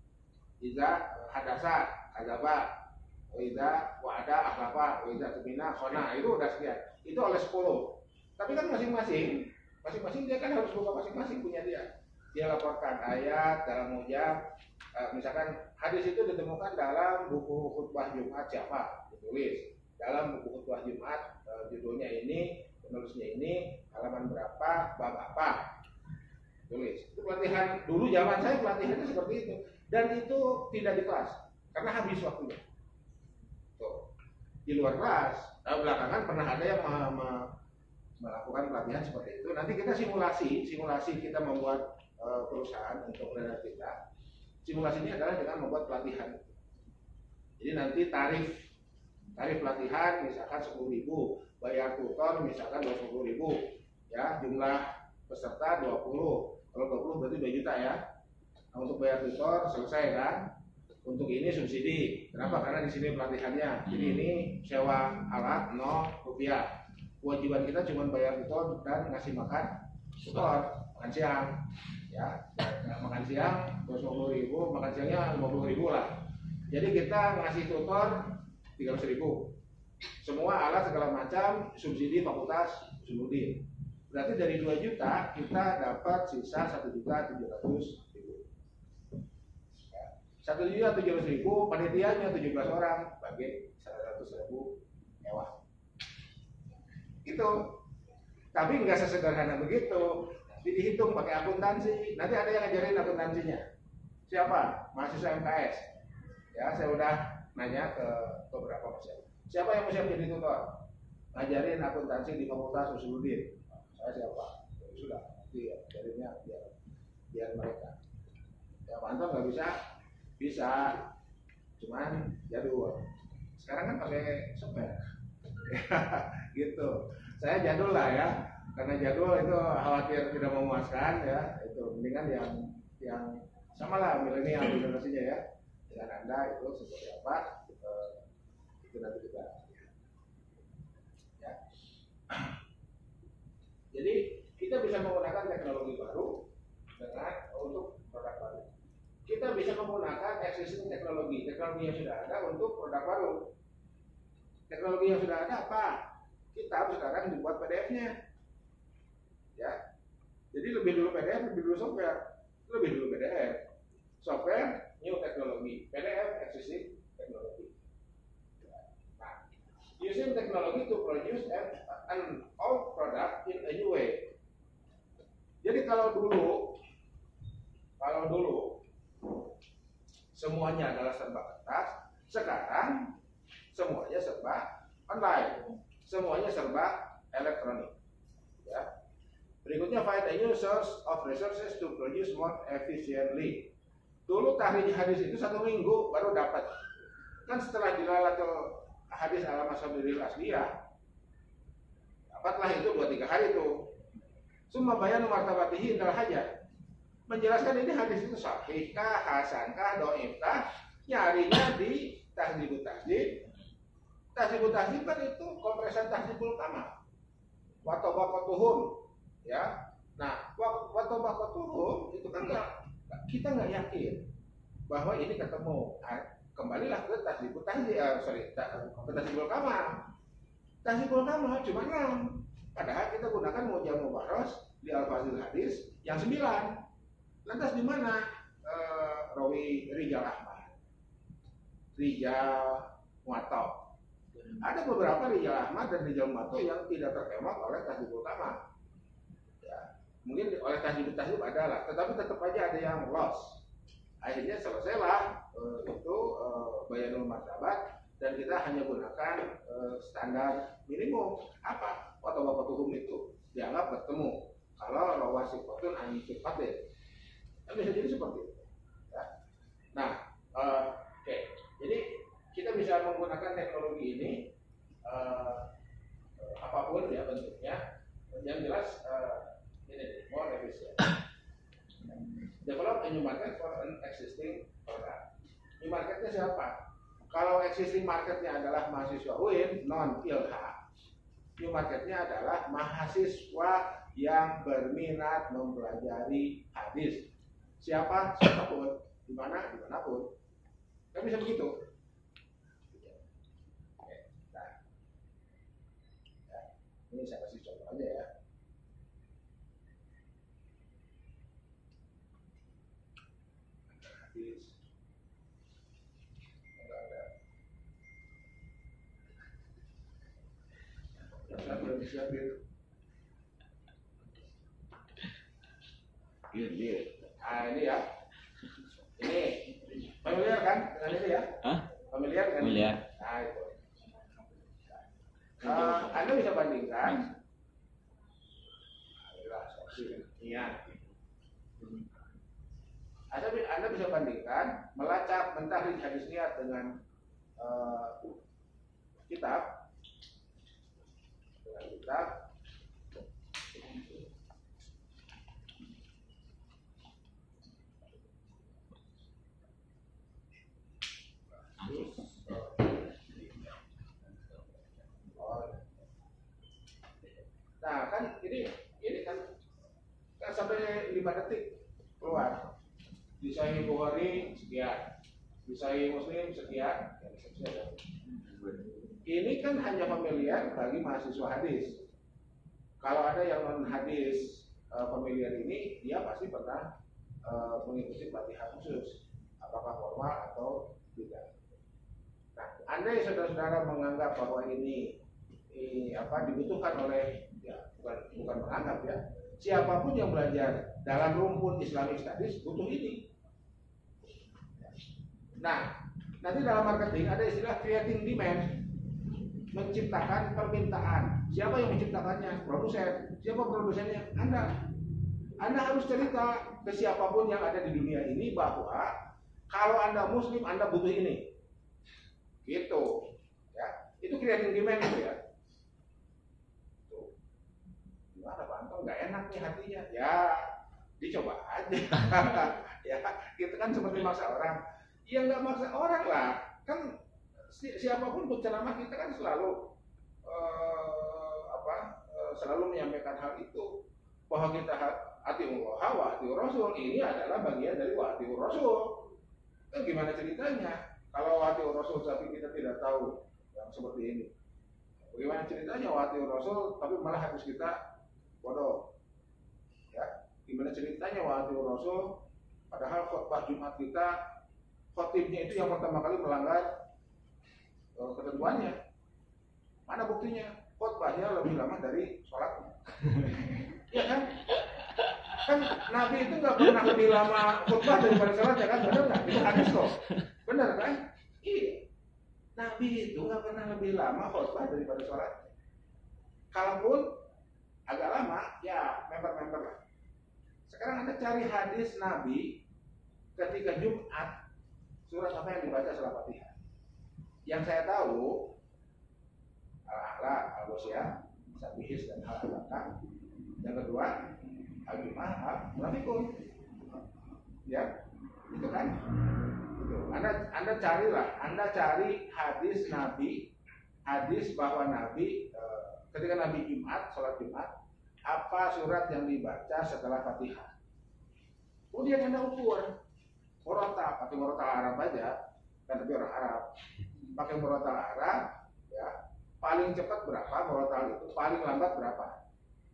iza hadasa, kadzaba, wa iza wa'ada akhlafa, wa iza tumina khana. Itu udah sekian. Itu oleh sepuluh. Tapi kan masing-masing masing-masing dia kan harus buka masing-masing punya dia. Dia laporkan ayat dalam mujab. Uh, misalkan hadis itu ditemukan dalam buku khutbah Jumat siapa ditulis dalam buku khutbah Jumat uh, judulnya ini, penulisnya ini, halaman berapa, bab apa tulis. Itu pelatihan dulu zaman saya pelatihannya seperti itu dan itu tidak di kelas karena habis waktunya. Tuh. Di luar kelas. Nah, belakangan pernah ada yang me- me- melakukan pelatihan seperti itu. Nanti kita simulasi, simulasi kita membuat uh, perusahaan untuk dana kita. Simulasinya adalah dengan membuat pelatihan. Jadi nanti tarif tarif pelatihan misalkan sepuluh ribu, bayar tutor misalkan dua puluh ribu, ya jumlah peserta dua puluh. Kalau dua puluh berarti dua juta ya. Nah, untuk bayar tutor selesai kan? Untuk ini subsidi. Kenapa? Karena di sini pelatihannya. Jadi ini sewa alat nol rupiah. Kewajiban kita cuma bayar tutor dan ngasih makan tutor, makan siang. Ya, nah, makan siang dua puluh ribu, makan siangnya lima puluh ribu lah. Jadi kita ngasih tutor tiga ratus ribu. Semua alat segala macam, subsidi fakultas, subsidi. Berarti dari dua juta kita dapat sisa satu juta tujuh ratus ribu. satu juta tujuh ratus ribu, panitianya tujuh belas orang, bagi seratus ribu mewah. Itu. Tapi nggak sesederhana begitu. Dihitung pakai akuntansi. Nanti ada yang ngajarin akuntansinya. Siapa? Mahasiswa M K S. Ya, saya udah nanya ke beberapa mahasiswa. Siapa yang mau siap jadi tutor? Ngajarin akuntansi di Fakultas Usuluddin. Saya siapa? Ya, sudah. Nanti ya, ajarinnya biar biar mereka. Ya, mantap nggak bisa? Bisa. Cuman jadul. Sekarang kan pakai software. Gitu. Saya jadul lah ya. Karena jadul itu khawatir tidak memuaskan ya, itu mendingan yang yang sama lah milenial generasinya ya. Dengan Anda itu seperti apa? Itu, itu nanti kita ya. Jadi kita bisa menggunakan teknologi baru dengan untuk produk baru. Kita bisa menggunakan existing teknologi, teknologi yang sudah ada untuk produk baru. Teknologi yang sudah ada apa? Kita sekarang dibuat P D F-nya. Ya, jadi lebih dulu P D F, lebih dulu software, lebih dulu P D F, software, new teknologi, P D F, existing teknologi. Nah, using technology to produce an, an old product in a new way. Jadi kalau dulu, kalau dulu semuanya adalah serba kertas, sekarang semuanya serba online, semuanya serba elektronik. Ya. Berikutnya, find a new source of resources to produce more efficiently. Dulu tahrir hadis itu satu minggu baru dapat. Kan setelah dilalatul hadis ala masabiril asliyah, dapatlah itu dua tiga hari itu. Summa bayanu martabatihi indal hajat. Menjelaskan ini hadis itu sahihkah, hasankah, dhaifkah, nyarinya di tahdzibut tahdzib. Tahdzibut tahdzib kan itu kompresan tahdzibul kamal. Wa tabaqatuhum. Ya, nah waktu bakotuhum itu kan nggak, kita nggak yakin bahwa ini ketemu. Nah, kembalilah ke tahdzibul tahdzib, uh, sorry, ke tahdzibul kamal. Tahdzibul kamal cuma enam, padahal kita gunakan mujam mubaros di al-fazil hadis yang sembilan. Lantas di mana uh, rawi Rijal Ahmad, Rijal Muwatta? Ada beberapa Rijal Ahmad dan Rijal Muwatta yang tidak terhemat oleh tahdzibul kamal. Mungkin oleh tahdzib tahdzib adalah, tetapi tetap aja ada yang loss. akhirnya selesailah uh, itu uh, bayanul martabat dan kita hanya gunakan uh, standar minimum apa foto-foto itu dianggap bertemu kalau rawah sifatun an sifatin. Kan bisa jadi seperti itu. Ya. Nah, uh, oke, okay. Jadi kita bisa menggunakan teknologi ini uh, uh, apapun ya bentuknya, yang jelas uh, ini more efficient. Develop a new market for an existing product. New marketnya siapa? Kalau existing marketnya adalah mahasiswa U I N non I L H, new marketnya adalah mahasiswa yang berminat mempelajari hadis. Siapa? Siapapun, di mana, dimanapun. Kan bisa begitu. Oke, nah. Ya, ini saya kasih contoh aja ya. Hadis. Enggak ada. Saya belum siapin. Iya, iya. Nah ini ya, ini familiar kan dengan ini ya? Hah? Familiar kan? Familiar. Nah itu. Uh, anda bisa bandingkan. Niat. Anda, anda bisa bandingkan melacak mentahrik hadis niat dengan uh, kitab, dengan kitab. Nah kan ini ini kan, kan sampai lima detik keluar di Sahih Bukhari sekian, di Sahih Muslim sekian, ya, ini kan hanya familiar bagi mahasiswa hadis. Kalau ada yang non hadis uh, familiar ini, dia pasti pernah uh, mengikuti pelatihan khusus, apakah formal atau tidak. Nah, andai saudara-saudara menganggap bahwa ini, ini apa dibutuhkan oleh, ya bukan bukan menganggap ya, siapapun yang belajar dalam rumpun Islamic Studies butuh ini. Nah, nanti dalam marketing ada istilah creating demand, menciptakan permintaan. Siapa yang menciptakannya? Produsen. Siapa produsennya? Anda. Anda harus cerita ke siapapun yang ada di dunia ini bahwa kalau Anda Muslim, Anda butuh ini. Gitu, ya. Itu creating demand itu ya. Tuh. Gimana Pak Anton? Nggak enak nih hatinya. Ya, dicoba aja. Ya, itu kan seperti maksa orang. Ya nggak maksa orang lah. Kan si, siapapun penceramah kita kan selalu uh, apa? Uh, selalu menyampaikan hal itu bahwa kita hati Allah wa hati Rasul ini adalah bagian dari wa hati Rasul. Kan gimana ceritanya? Kalau wati Rasul tapi kita tidak tahu yang seperti ini, bagaimana ceritanya wati Rasul tapi malah harus kita bodoh? Ya, gimana ceritanya wati Rasul padahal khutbah Jumat kita khotibnya itu yang pertama kali melanggar uh, ketentuannya? Mana buktinya? Khutbahnya lebih lama dari sholatnya. Iya kan? Kan Nabi itu nggak pernah lebih lama khutbah daripada sholatnya kan? Benar nggak? Itu hadis kok. Benar kan? Iya. Nabi itu nggak pernah lebih lama khutbah daripada sholat. Kalaupun agak lama, ya member-member lah. Sekarang Anda cari hadis Nabi ketika Jumat, surat apa yang dibaca setelah Fatihah? Yang saya tahu, Al-A'la, Al-Wasyah, Sabihis dan Al-Alaqah. Yang kedua, Al-Jum'ah, Al-Munafikun. Ya, itu kan? Anda, anda carilah, Anda cari hadis Nabi, hadis bahwa Nabi e, ketika Nabi Jumat, sholat Jumat, apa surat yang dibaca setelah Fatihah? Kemudian Anda ukur, murotal, pakai murotal Arab aja, kan tapi orang Arab, pakai murotal Arab, ya paling cepat berapa murotal itu, paling lambat berapa?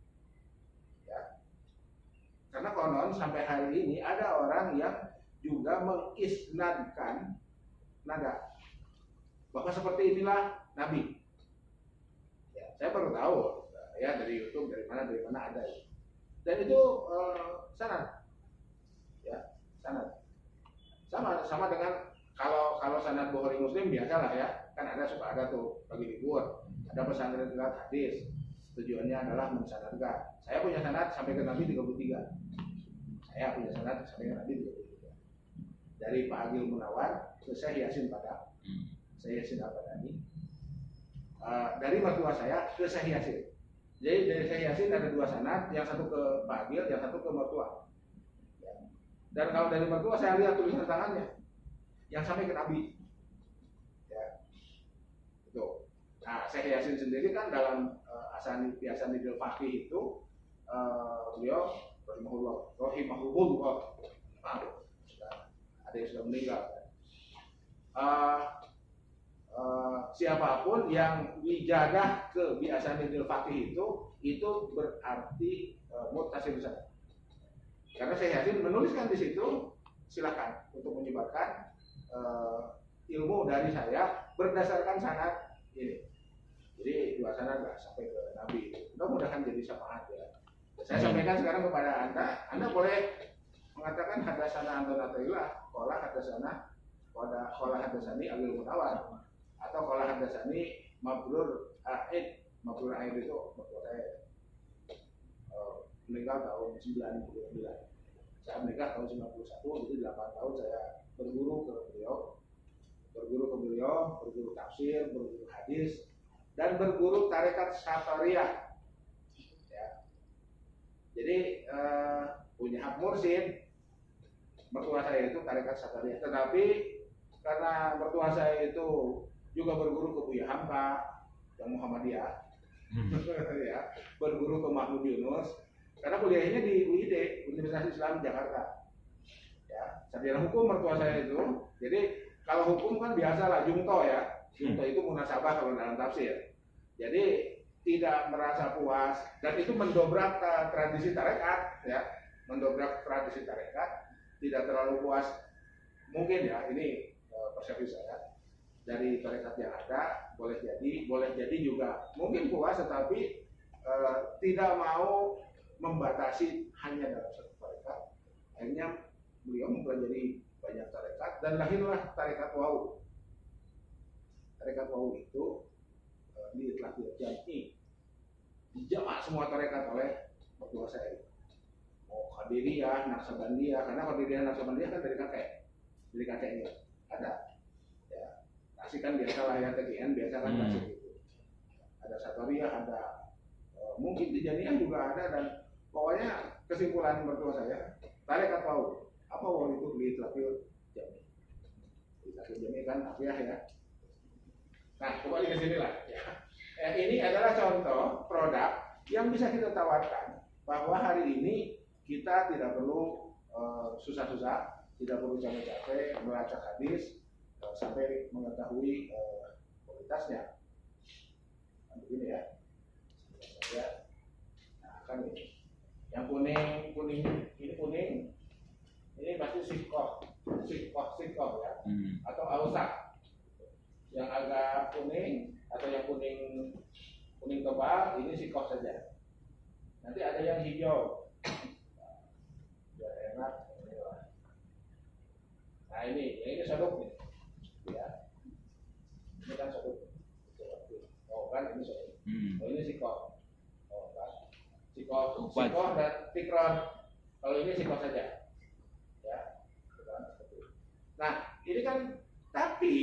Ya, karena konon sampai hari ini ada orang yang juga mengisnadkan nada bahwa seperti inilah Nabi. Ya, saya baru tahu ya dari YouTube, dari mana dari mana ada. Dan itu uh, sanad, ya sanad. Sama sama dengan kalau kalau sanad Bukhari Muslim biasa lah ya, kan ada suka ada tuh bagi libur, ada pesantren riwayat hadis. Tujuannya adalah mensanadkan. Saya punya sanad sampai ke Nabi tiga puluh tiga. Saya punya sanad sampai ke Nabi tiga puluh tiga. Dari Pak Agil Munawar ke Syekh Yasin Padang. Syekh Yasin Al-Padani. Uh, dari mertua saya ke Syekh Yasin. Jadi dari Syekh Yasin ada dua sanad, yang satu ke Pak Agil, yang satu ke mertua. Ya. Dan kalau dari mertua saya lihat tulisan tangannya yang sampai ke Nabi. Ya. Itu. Nah, Syekh Yasin sendiri kan dalam uh, Asani Asanidil Faqih itu uh, beliau rahimahullah, rahimahullah. Maaf, ada yang sudah meninggal. Uh, uh, siapapun yang wijadah ke Asanidil Faqih itu, itu berarti uh, muttasil sanad. Karena Syekh Yasin menuliskan di situ, silakan untuk menyebarkan uh, ilmu dari saya berdasarkan sanad ini. Jadi dua sanad nggak sampai ke Nabi. Mudah-mudahan jadi syafaat ya. Saya sampaikan sekarang kepada Anda, Anda boleh mengatakan hadasana Anton Atailah, kolah hadasana, kolah hadasani Agil Munawar, atau kolah hadasani Mabrur Aid. Mabrur Aid itu maksud saya uh, meninggal tahun sembilan puluh sembilan. Saya menikah tahun sembilan puluh satu, jadi delapan tahun saya berguru ke beliau, berguru ke beliau, berguru tafsir, berguru hadis, dan berguru tarekat Safariyah. Ya. Jadi uh, punya hak mursyid. Mertua saya itu tarekat Safariyah, tetapi karena mertua saya itu juga berguru ke Buya Hamka yang Muhammadiyah, hmm. ya, berguru ke Mahmud Yunus, karena kuliahnya di U I D, Universitas Islam Jakarta. Ya, sarjana hukum mertua saya itu. Jadi kalau hukum kan biasa lah jungto ya, jungto itu munasabah kalau dalam tafsir. Jadi tidak merasa puas dan itu mendobrak tradisi tarekat, ya, mendobrak tradisi tarekat. Tidak terlalu puas, mungkin ya, ini persepsi saya dari tarekat yang ada, boleh jadi, boleh jadi juga mungkin puas, tetapi eh, tidak mau membatasi hanya dalam satu tarekat. Akhirnya beliau mempelajari banyak tarekat dan lahirlah tarekat Wau. Tarekat Wau itu eh, diitlaqil jam'i, dijamak semua tarekat oleh mertua saya. Oh, Qadiriyah, Naksabandiyah, karena Qadiriyah, Naksabandiyah kan dari kakek, dari kakeknya ada. Ya, kasih kan biasa lah ya, T G N biasa kan kasih hmm. gitu. Ada Satoriyah, ada uh, mungkin di Janiyah juga ada, dan pokoknya kesimpulan mertua saya, tarekat Wau. Apa Wau itu? Diitlaqil jami. Diitlaqil jami kan afiah ya. Nah, kembali ke sini lah. Ya. Eh, ini adalah contoh produk yang bisa kita tawarkan bahwa hari ini kita tidak perlu uh, susah-susah, tidak perlu capek-capek melacak hadis uh, sampai mengetahui uh, kualitasnya. Nah, begini ya. Ya. Nah, kan ini. Yang kuning, kuning, ini kuning. Ini pasti sikoh, sikoh, sikoh ya. Hmm. Atau ausak. Yang agak kuning atau yang kuning kuning tebal, ini sikoh saja. Nanti ada yang hijau. Enak. Nah ini, ini sodok nih, ya. Ini kan sodok. Oh kan ini sodok. Hmm. Oh ini sikoh. Oh kan. Sikoh, sikoh dan tikron. Kalau ini sikoh saja. Ya. Nah ini kan, tapi,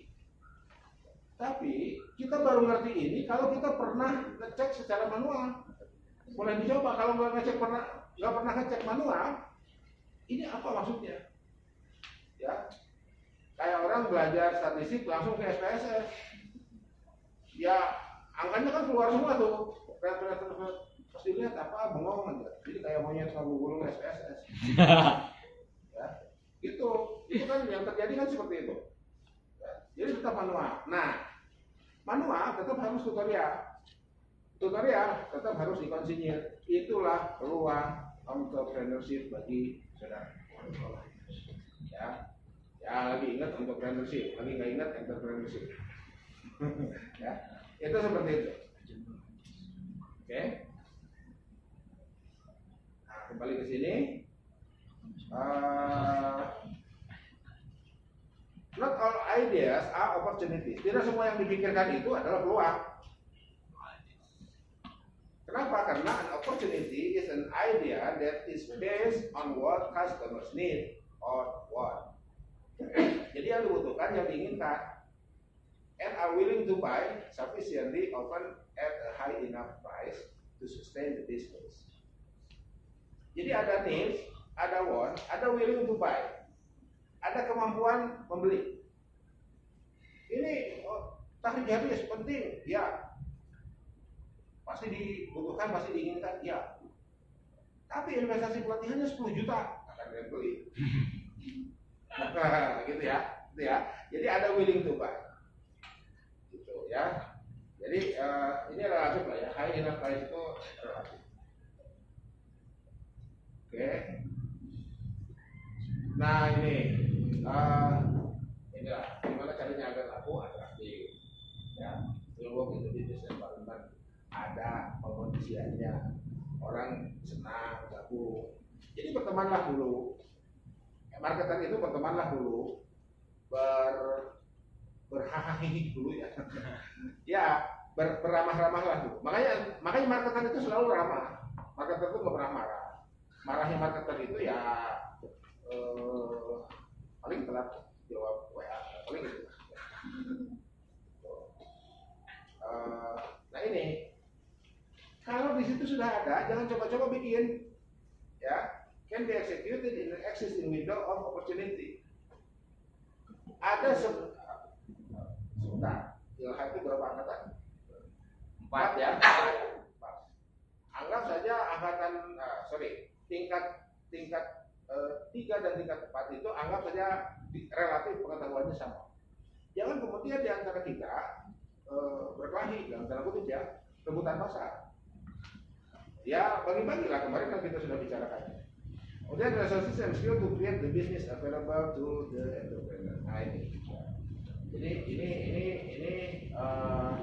tapi kita baru ngerti ini kalau kita pernah ngecek secara manual. Boleh dicoba kalau nggak ngecek pernah, nggak pernah ngecek manual. Ini apa maksudnya? Ya, kayak orang belajar statistik langsung ke S P S S. Ya, angkanya kan keluar semua tuh. Pasti lihat apa bengong aja. Jadi kayak monyet sama gulung S P S S. Ya, itu, itu kan yang terjadi kan seperti itu. Ya, jadi tetap manual. Nah, manual tetap harus tutorial. Tutorial tetap harus dikonsinyir. Itulah ruang entrepreneurship bagi saudara. Ya, ya lagi ingat entrepreneurship, lagi nggak ingat entrepreneurship. Ya, itu seperti itu. Oke. Okay. Nah, kembali ke sini. Uh, ideas are opportunities. Tidak semua yang dipikirkan itu adalah peluang. Kenapa? Karena an opportunity is an idea that is based on what customers need or want. Jadi yang dibutuhkan, yang diinginkan, and are willing to buy sufficiently often at a high enough price to sustain the business. Jadi ada needs, ada want, ada willing to buy, ada kemampuan membeli. Ini oh, tarik habis penting, ya. Pasti dibutuhkan, pasti diinginkan, ya. Tapi investasi pelatihannya sepuluh juta, akan kalian beli. Nah, gitu ya, gitu ya. Jadi ada willing to buy, gitu ya. Jadi uh, ini relatif lah ya, high enough price itu relatif. Oke. Nah ini, uh, inilah gimana caranya agar laku atraktif. Ya, work in the business environment ada pengkondisiannya, orang senang gabung. Jadi bertemanlah dulu. Marketer itu bertemanlah dulu, ber berhahaha dulu ya. Ya, ber, beramah-ramahlah dulu. Makanya makanya marketer itu selalu ramah. Marketer itu nggak pernah marah. Marahnya marketer itu ya eh, paling telat jawab W A, paling gitu. Eh, nah ini, kalau di situ sudah ada, jangan coba-coba bikin, ya. Can be executed in an existing window of opportunity. Ada se- sebentar, Ilham itu berapa angkatan? Empat ya. Empat. Anggap saja angkatan, uh, sorry, tingkat tingkat uh, tiga dan tingkat empat itu anggap saja di, relatif pengetahuannya sama. Jangan kemudian di antara kita uh, berkelahi dalam tanda kutip ya, rebutan pasar. Ya bagi-bagilah, kemarin kan kita sudah bicarakan. Kemudian resources and skill to create the business available to the entrepreneur. Nah ini, jadi ini ini ini uh,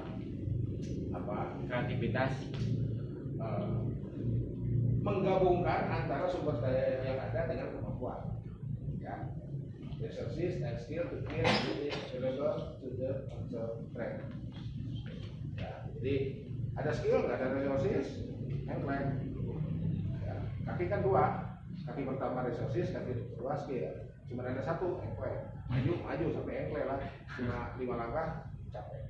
apa? Kreativitas. Uh, menggabungkan antara sumber daya yang ada dengan kemampuan. Ya, resources and skill to create the business available to the entrepreneur. Ya, jadi ada skill, nggak ada resources, engklek. Ya, kaki kan dua. Kaki pertama resources, kaki kedua skill. Cuma ada satu, engklek. Maju, maju sampai engklek lah. Cuma lima langkah, capek.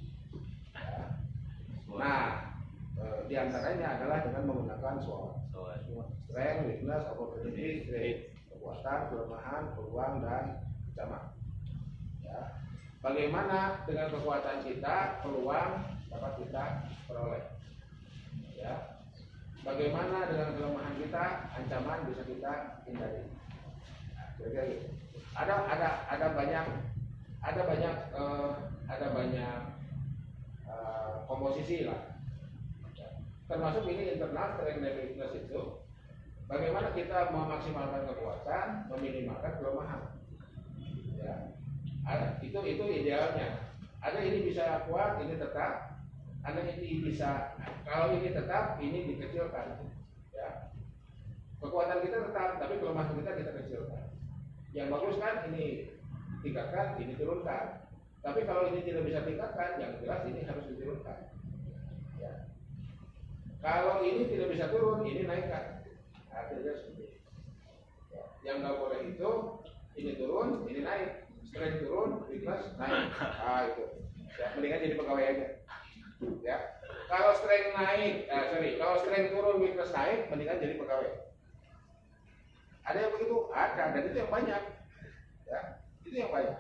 Ya. Nah, e, di antaranya adalah dengan menggunakan SWOT. Strength, weakness, opportunity, strength. Kekuatan, kelemahan, peluang, dan ancaman. Ya. Bagaimana dengan kekuatan kita, peluang dapat kita peroleh. Ya. Bagaimana dengan kelemahan kita, ancaman bisa kita hindari. Nah, kira-kira gitu. Ada ada ada banyak ada banyak uh, ada banyak uh, komposisi lah. Termasuk ini internal strength dan weakness itu. Bagaimana kita memaksimalkan kekuatan, meminimalkan kelemahan. Ya, ada, itu itu idealnya. Ada ini bisa kuat, ini tetap. Anda ini bisa, kalau ini tetap, ini dikecilkan, ya. Kekuatan kita tetap, tapi kelemahan kita kita kecilkan. Yang bagus kan ini tingkatkan, ini turunkan. Tapi kalau ini tidak bisa tingkatkan, yang jelas ini harus diturunkan. Ya. Kalau ini tidak bisa turun, ini naikkan. Akhirnya seperti ya. Yang nggak boleh itu, ini turun, ini naik. Strength turun, weakness naik. Ah itu. Ya, mendingan jadi pegawai aja. Ya, kalau strength naik, eh, sorry, kalau strength turun, weakness naik, mendingan jadi pegawai. Ada yang begitu? Ada, dan itu yang banyak. Ya, itu yang banyak.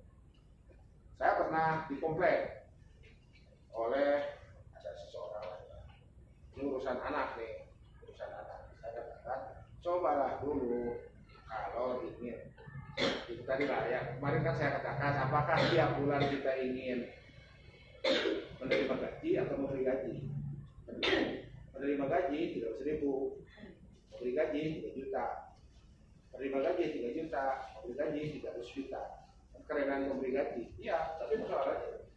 Saya pernah dikomplain oleh ada seseorang, ini urusan anak nih, urusan anak. Saya katakan, cobalah dulu kalau ingin. Itu tadi lah ya. Kemarin kan saya katakan, apakah tiap bulan kita ingin menerima gaji atau memberi gaji? Menerima gaji tiga ratus ribu, memberi gaji tiga juta. Menerima gaji tiga juta, memberi gaji tiga ratus juta. Kerenan memberi gaji, iya, tapi persoalannya.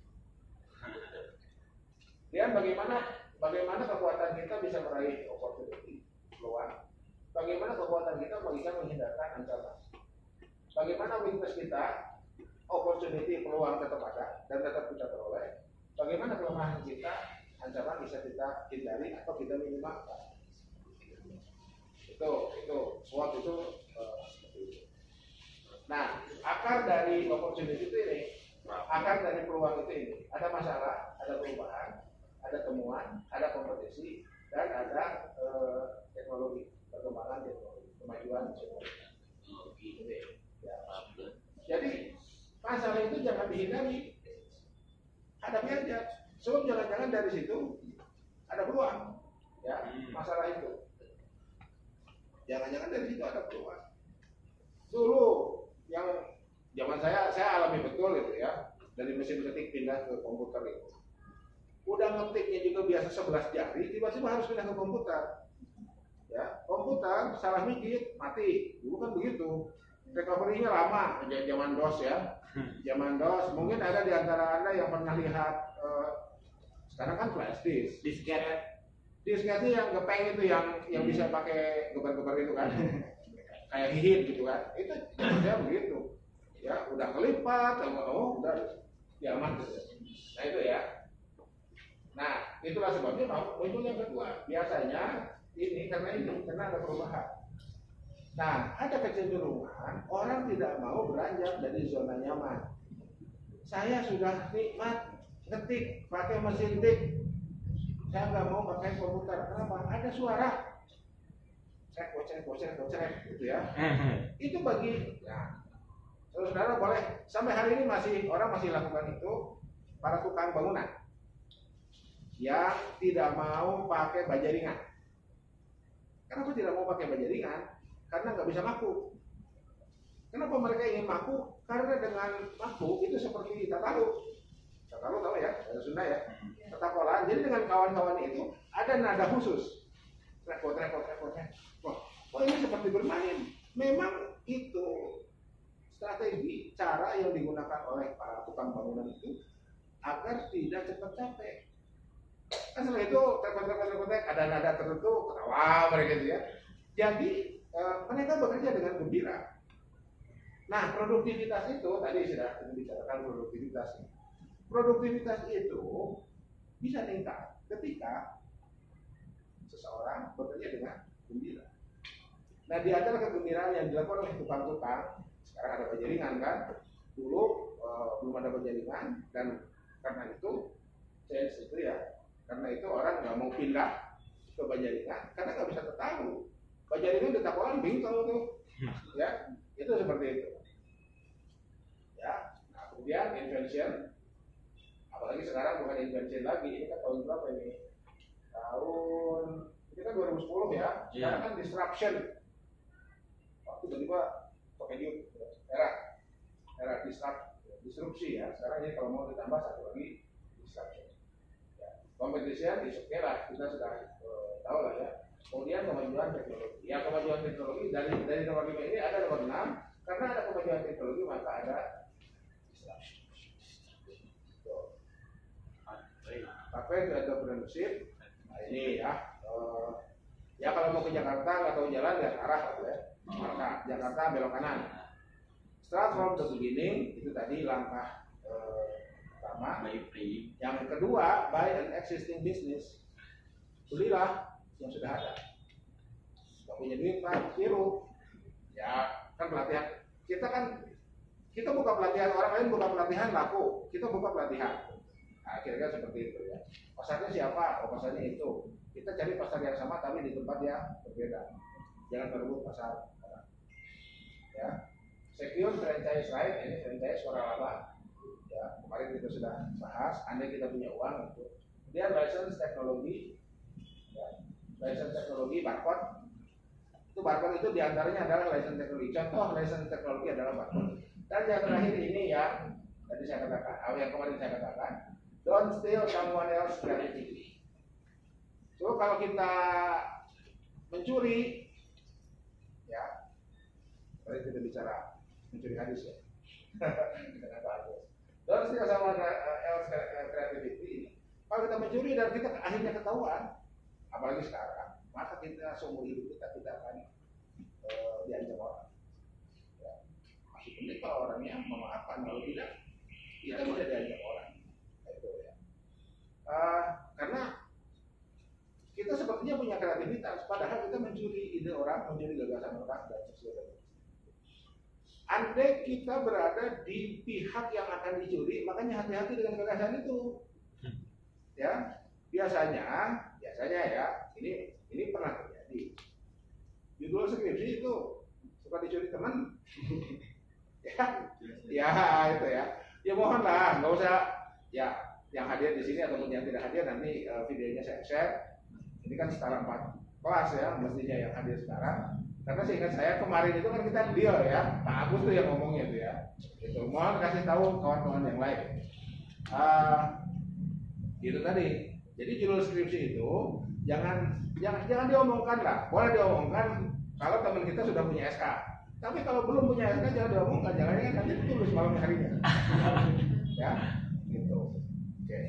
Lihat bagaimana bagaimana kekuatan kita bisa meraih opportunity, peluang. Bagaimana kekuatan kita bisa menghindarkan ancaman. Bagaimana weakness kita, opportunity, peluang tetap ada dan tetap kita peroleh. Bagaimana kelemahan kita, ancaman bisa kita hindari atau kita minimalkan. Itu, itu, SWOT itu uh, seperti itu. Nah, akar dari opportunity itu ini, akar dari peluang itu ini. Ada masalah, ada perubahan, ada temuan, ada kompetisi, dan ada uh, teknologi, perkembangan teknologi, kemajuan teknologi. Ya. Jadi masalah itu jangan dihindari, hadapi aja. Sebab jangan-jangan dari situ ada peluang, ya masalah itu. Jangan-jangan dari situ ada peluang. Dulu yang zaman saya, saya alami betul itu ya, dari mesin ketik pindah ke komputer itu. Udah ngetiknya juga biasa sebelas jari, tiba-tiba harus pindah ke komputer. Ya, komputer salah mikir mati. Dulu kan begitu. Recovery-nya lama, zaman DOS ya. Zaman DOS, mungkin ada di antara Anda yang pernah lihat uh, sekarang kan flash disk, disket. Disketnya yang gepeng itu yang yang bisa pakai geber-geber itu kan. Kayak hihit gitu kan. Itu saya begitu. Ya, udah kelipat, oh udah diaman gitu. Nah, itu ya. Nah, itulah sebabnya muncul yang kedua. Biasanya ini karena ini karena ada perubahan. Nah, ada kecenderungan orang tidak mau beranjak dari zona nyaman. Saya sudah nikmat ngetik pakai mesin tik, saya nggak mau pakai komputer. Kenapa? Ada suara, cek bocek bocek bocek gitu ya. Itu bagi, ya, saudara boleh sampai hari ini masih orang masih lakukan itu, para tukang bangunan yang tidak mau pakai baja ringan. Kenapa tidak mau pakai baja ringan? Karena nggak bisa maku. Kenapa mereka ingin maku? Karena dengan maku itu seperti tata lu. Tata lu tahu ya, dari Sunda ya. Tata kolan. Jadi dengan kawan-kawan itu ada nada khusus. Repot, repot, repot. Wah, oh ini seperti bermain. Memang itu strategi, cara yang digunakan oleh para tukang bangunan itu agar tidak cepat capek. Kan setelah itu repot-repot, ada nada tertentu, ketawa mereka gitu ya. Jadi Uh, mereka bekerja dengan gembira. Nah, produktivitas itu tadi sudah dibicarakan produktivitas. Produktivitas itu bisa meningkat ketika seseorang bekerja dengan gembira. Nah, di antara kegembiraan yang dilakukan oleh tukang-tukang, sekarang ada baja ringan kan? Dulu uh, belum ada baja ringan dan karena itu change itu ya. Karena itu orang nggak mau pindah ke baja ringan karena nggak bisa tertahu. Baja ringan ditakolan bingkong tuh, ya itu seperti itu. Ya, nah, kemudian invention, apalagi sekarang bukan invention lagi, ini kan tahun berapa ini? Tahun, ini kan dua ribu sepuluh ya, sekarang yeah. Kan disruption. Waktu tiba-tiba pakai era, era disrupt, disrupsi ya. Sekarang ini kalau mau ditambah satu lagi disruption. Ya, competition, is okay lah, kita sudah uh, tahu lah ya. Kemudian kemajuan teknologi. Ya, kemajuan teknologi dari dari nomor lima ini ada nomor enam. Karena ada kemajuan teknologi maka ada disruption. Apa itu entrepreneurship? Nah, ini ya. Uh, ya kalau mau ke Jakarta nggak tahu jalan ya arah gitu ya. Maka Jakarta belok kanan. Start from the beginning itu tadi langkah uh, pertama. Yang kedua, buy an existing business. Belilah yang sudah ada. Gak punya duit kan, tiru. Ya, kan pelatihan. Kita kan, kita buka pelatihan, orang lain buka pelatihan laku. Kita buka pelatihan. Nah, kira-kira seperti itu ya. Pasarnya siapa? Oh, pasarnya itu. Kita cari pasar yang sama tapi di tempat yang berbeda. Jangan berebut pasar. Ya. Secure franchise right, ini franchise suara laba. Ya, kemarin kita sudah bahas. Andai kita punya uang itu. Kemudian license teknologi. Ya. License teknologi barcode itu barcode itu diantaranya adalah license teknologi. Contoh license teknologi adalah barcode. Dan yang terakhir ini yang tadi saya katakan, yang kemarin saya katakan, don't steal someone else creativity. So kalau kita mencuri, ya, mari kita bicara mencuri hadis ya. Don't steal someone else creativity. Kalau kita mencuri dan kita akhirnya ketahuan, apalagi sekarang, maka kita seumur hidup kita tidak akan uh, diancam orang. Ya. Masih Ini kalau orangnya memaafkan, kalau tidak kita bisa diajak orang. Itu ya. Uh, karena kita sepertinya punya kreativitas, padahal kita mencuri ide orang, mencuri gagasan orang dan sesuatu. Andai kita berada di pihak yang akan dicuri, makanya hati-hati dengan gagasan itu. Ya, biasanya, biasanya ya, ini ini pernah terjadi. Judul skripsi itu suka dicuri teman. ya, ya itu ya. Ya mohonlah, nggak usah ya yang hadir di sini ataupun yang tidak hadir nanti uh, videonya saya share. Ini kan setara empat kelas ya, mestinya yang hadir sekarang. Karena seingat saya kemarin itu kan kita deal ya, Pak Agus tuh yang ngomongnya itu ya. Itu mohon kasih tahu kawan-kawan yang lain. Uh, itu tadi. Jadi judul skripsi itu jangan jangan jangan diomongkan lah. Boleh diomongkan kalau teman kita sudah punya S K. Tapi kalau belum punya S K jangan diomongkan, jangan kan nanti tulis malam harinya. Ya, gitu. Oke.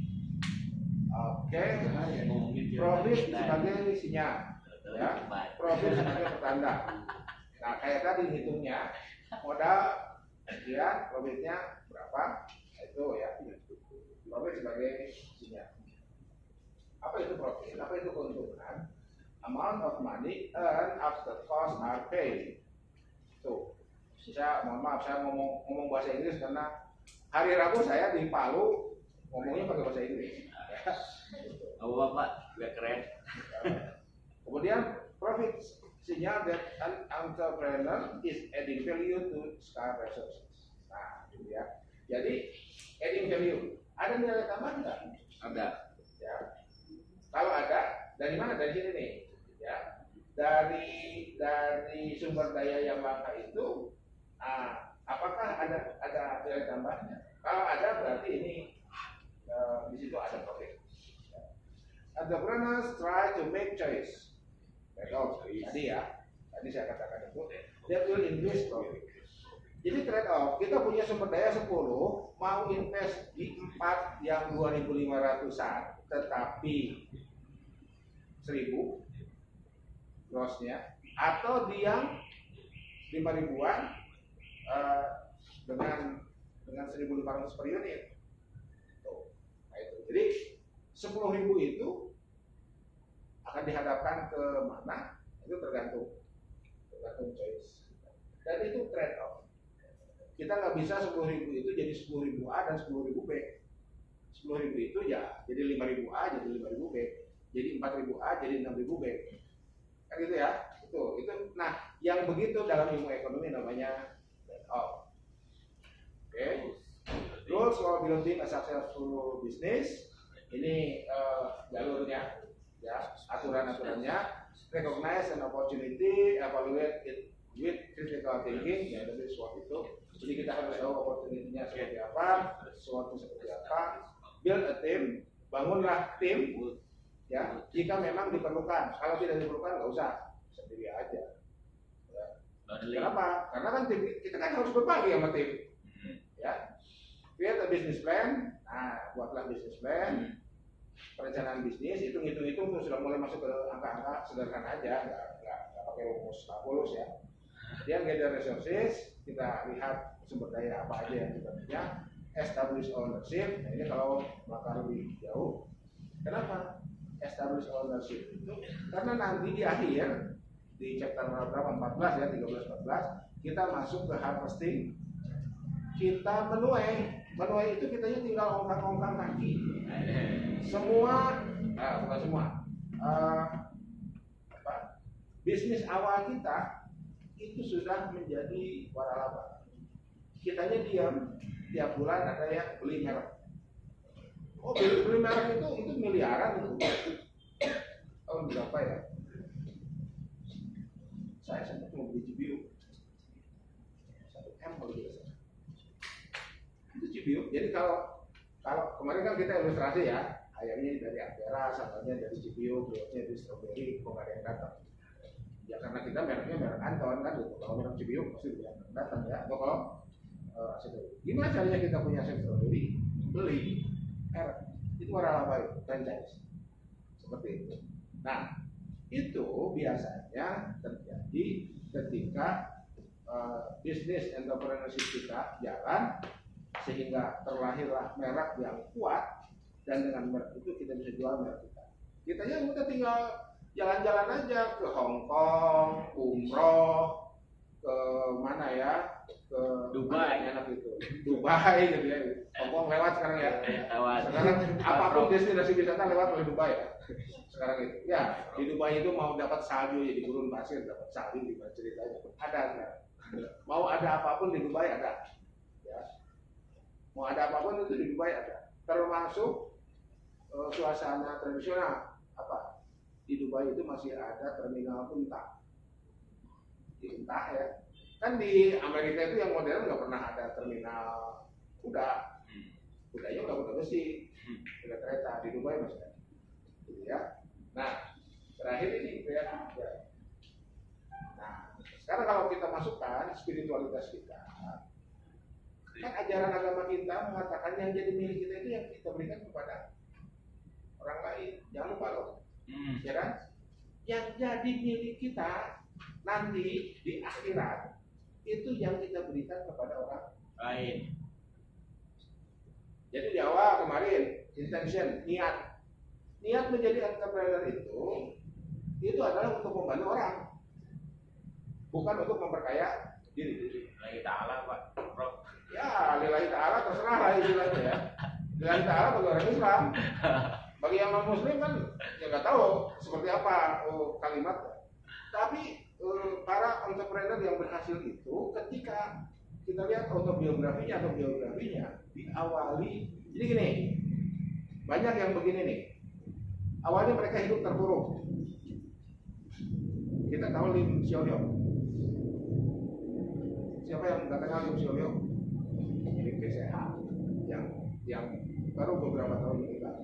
Oke. Profit sebagai sinyal, ya. Profit sebagai pertanda. Nah, kayak tadi hitungnya modal ya, profitnya berapa? Itu ya. Profit sebagai sinyal. Apa itu profit? Apa itu keuntungan? Amount of money earned after costs are paid. Tuh, saya mohon maaf saya ngomong ngomong bahasa Inggris karena hari Rabu saya di Palu ngomongnya pakai bahasa Inggris. Oh bapak, gak keren. Kemudian profit sinyal that an entrepreneur is adding value to scarce resources. Nah, itu ya. Jadi adding value, ada nilai tambah enggak? Ada. Ya. Kalau ada, dari mana? Dari sini nih. Ya. Dari dari sumber daya yang langka itu, ah, apakah ada ada nilai tambahnya? Kalau ada berarti ini uh, di situ ada profit. Entrepreneurs try to make choice. Trade-off tadi ya, tadi saya katakan itu. That will increase profit. Jadi trade-off, kita punya sumber daya sepuluh, mau invest di empat yang dua ribu lima ratusan, tetapi seribu grossnya, atau di yang lima ribuan uh, dengan dengan seribu lima ratus per unit. Tuh, nah itu. Jadi sepuluh ribu itu akan dihadapkan ke mana? Itu tergantung tergantung choice. Dan itu trade off. Kita nggak bisa sepuluh ribu itu jadi sepuluh ribu A dan sepuluh ribu B. sepuluh ribu itu ya jadi lima ribu A jadi lima ribu B. Jadi empat ribu A jadi enam ribu B. Kan gitu ya. Itu itu nah, yang begitu dalam ilmu ekonomi namanya trade off. Oke. Okay. Rules for building a successful business. Ini uh, jalurnya, ya, aturan-aturannya. Recognize an opportunity, evaluate it with critical thinking, ya, dari SWOT itu. Jadi kita harus tahu opportunity-nya seperti apa, SWOT seperti apa. Build a team, bangunlah tim, ya. Jika memang diperlukan, kalau tidak diperlukan nggak usah, sendiri aja. Ya. Kenapa? Karena kan tim, kita kan harus berbagi sama tim, ya. Create a business plan, nah buatlah business plan. Perencanaan bisnis itu ngitung-ngitung tuh sudah mulai masuk ke angka-angka sederhana aja, nggak nggak nggak pakai rumus kalkulus ya. Kemudian gather resources, kita lihat sumber daya apa aja yang kita punya. Establish ownership, nah ini kalau maka lebih jauh. Kenapa establish ownership itu? Karena nanti di akhir di chapter berapa empat belas ya tiga belas empat belas kita masuk ke harvesting, kita menuai. Menuai itu kita tinggal ongkang-ongkang kaki. Semua, nah, bukan semua. Uh, apa, bisnis awal kita itu sudah menjadi waralaba. Kitanya diam, tiap bulan ada yang beli merek. Oh, beli, beli merek itu itu miliaran itu. Tahun berapa ya? Saya sempat mau beli G P U. Satu M kalau tidak salah. Itu G P U. Jadi kalau kalau kemarin kan kita ilustrasi ya, ayamnya dari Ampera, sambelnya dari G P U, brownya dari Strawberry, kok nggak ada yang datang. Ya karena kita mereknya merek Anton kan, gitu. Kalau merek G P U pasti ada yang datang ya. Atau kalau uh, gimana caranya kita punya aset Strawberry? Beli merek. Itu waralaba itu, franchise. Seperti itu. Nah, itu biasanya terjadi ketika uh, bisnis entrepreneurship kita jalan sehingga terlahirlah merek yang kuat, dan dengan merek itu kita bisa jual merek kita. Kita ya udah tinggal jalan-jalan aja ke Hong Kong, umroh, ke mana ya, ke Dubai. mana enak itu, Dubai gitu ya. Hong Kong lewat sekarang ya. Lewat. Sekarang apapun destinasi wisata lewat oleh Dubai ya. Sekarang itu ya, di Dubai itu mau dapat salju ya, di gurun pasir dapat salju, gimana ceritanya? Ada ada. Mau ada apapun di Dubai ada. Ya. Mau ada apapun itu di Dubai ada. Termasuk uh, suasana tradisional apa? Di Dubai itu masih ada terminal unta. Di unta ya. Kan di Amerika itu yang modern nggak pernah ada terminal kuda. Kudanya udah kuda besi, kuda kereta. Di Dubai masih ada. Gitu ya. Nah, terakhir ini ya. ya. Nah, sekarang kalau kita masukkan spiritualitas kita, kan ajaran agama kita mengatakan yang jadi milik kita itu yang kita berikan kepada orang lain. Jangan lupa loh, Hmm. ya kan? Yang jadi milik kita nanti di akhirat itu yang kita berikan kepada orang Lain. Jadi di awal kemarin intention, niat, niat menjadi entrepreneur itu, itu adalah untuk membantu orang, bukan untuk memperkaya diri. Lagi ta'ala Pak. Prof. Ya, lillahi ta'ala terserah lah istilahnya ya. Lillahi ta'ala bagi orang Islam. Bagi yang non Muslim kan ya nggak tahu seperti apa oh, kalimatnya. Tapi eh, para entrepreneur yang berhasil itu, ketika kita lihat autobiografinya atau biografinya diawali, jadi gini, banyak yang begini nih. Awalnya mereka hidup terpuruk. Kita tahu Lim Xiaoyong. Siapa yang nggak kenal Lim Xiaoyong? Milik B C A yang yang baru beberapa tahun meninggal.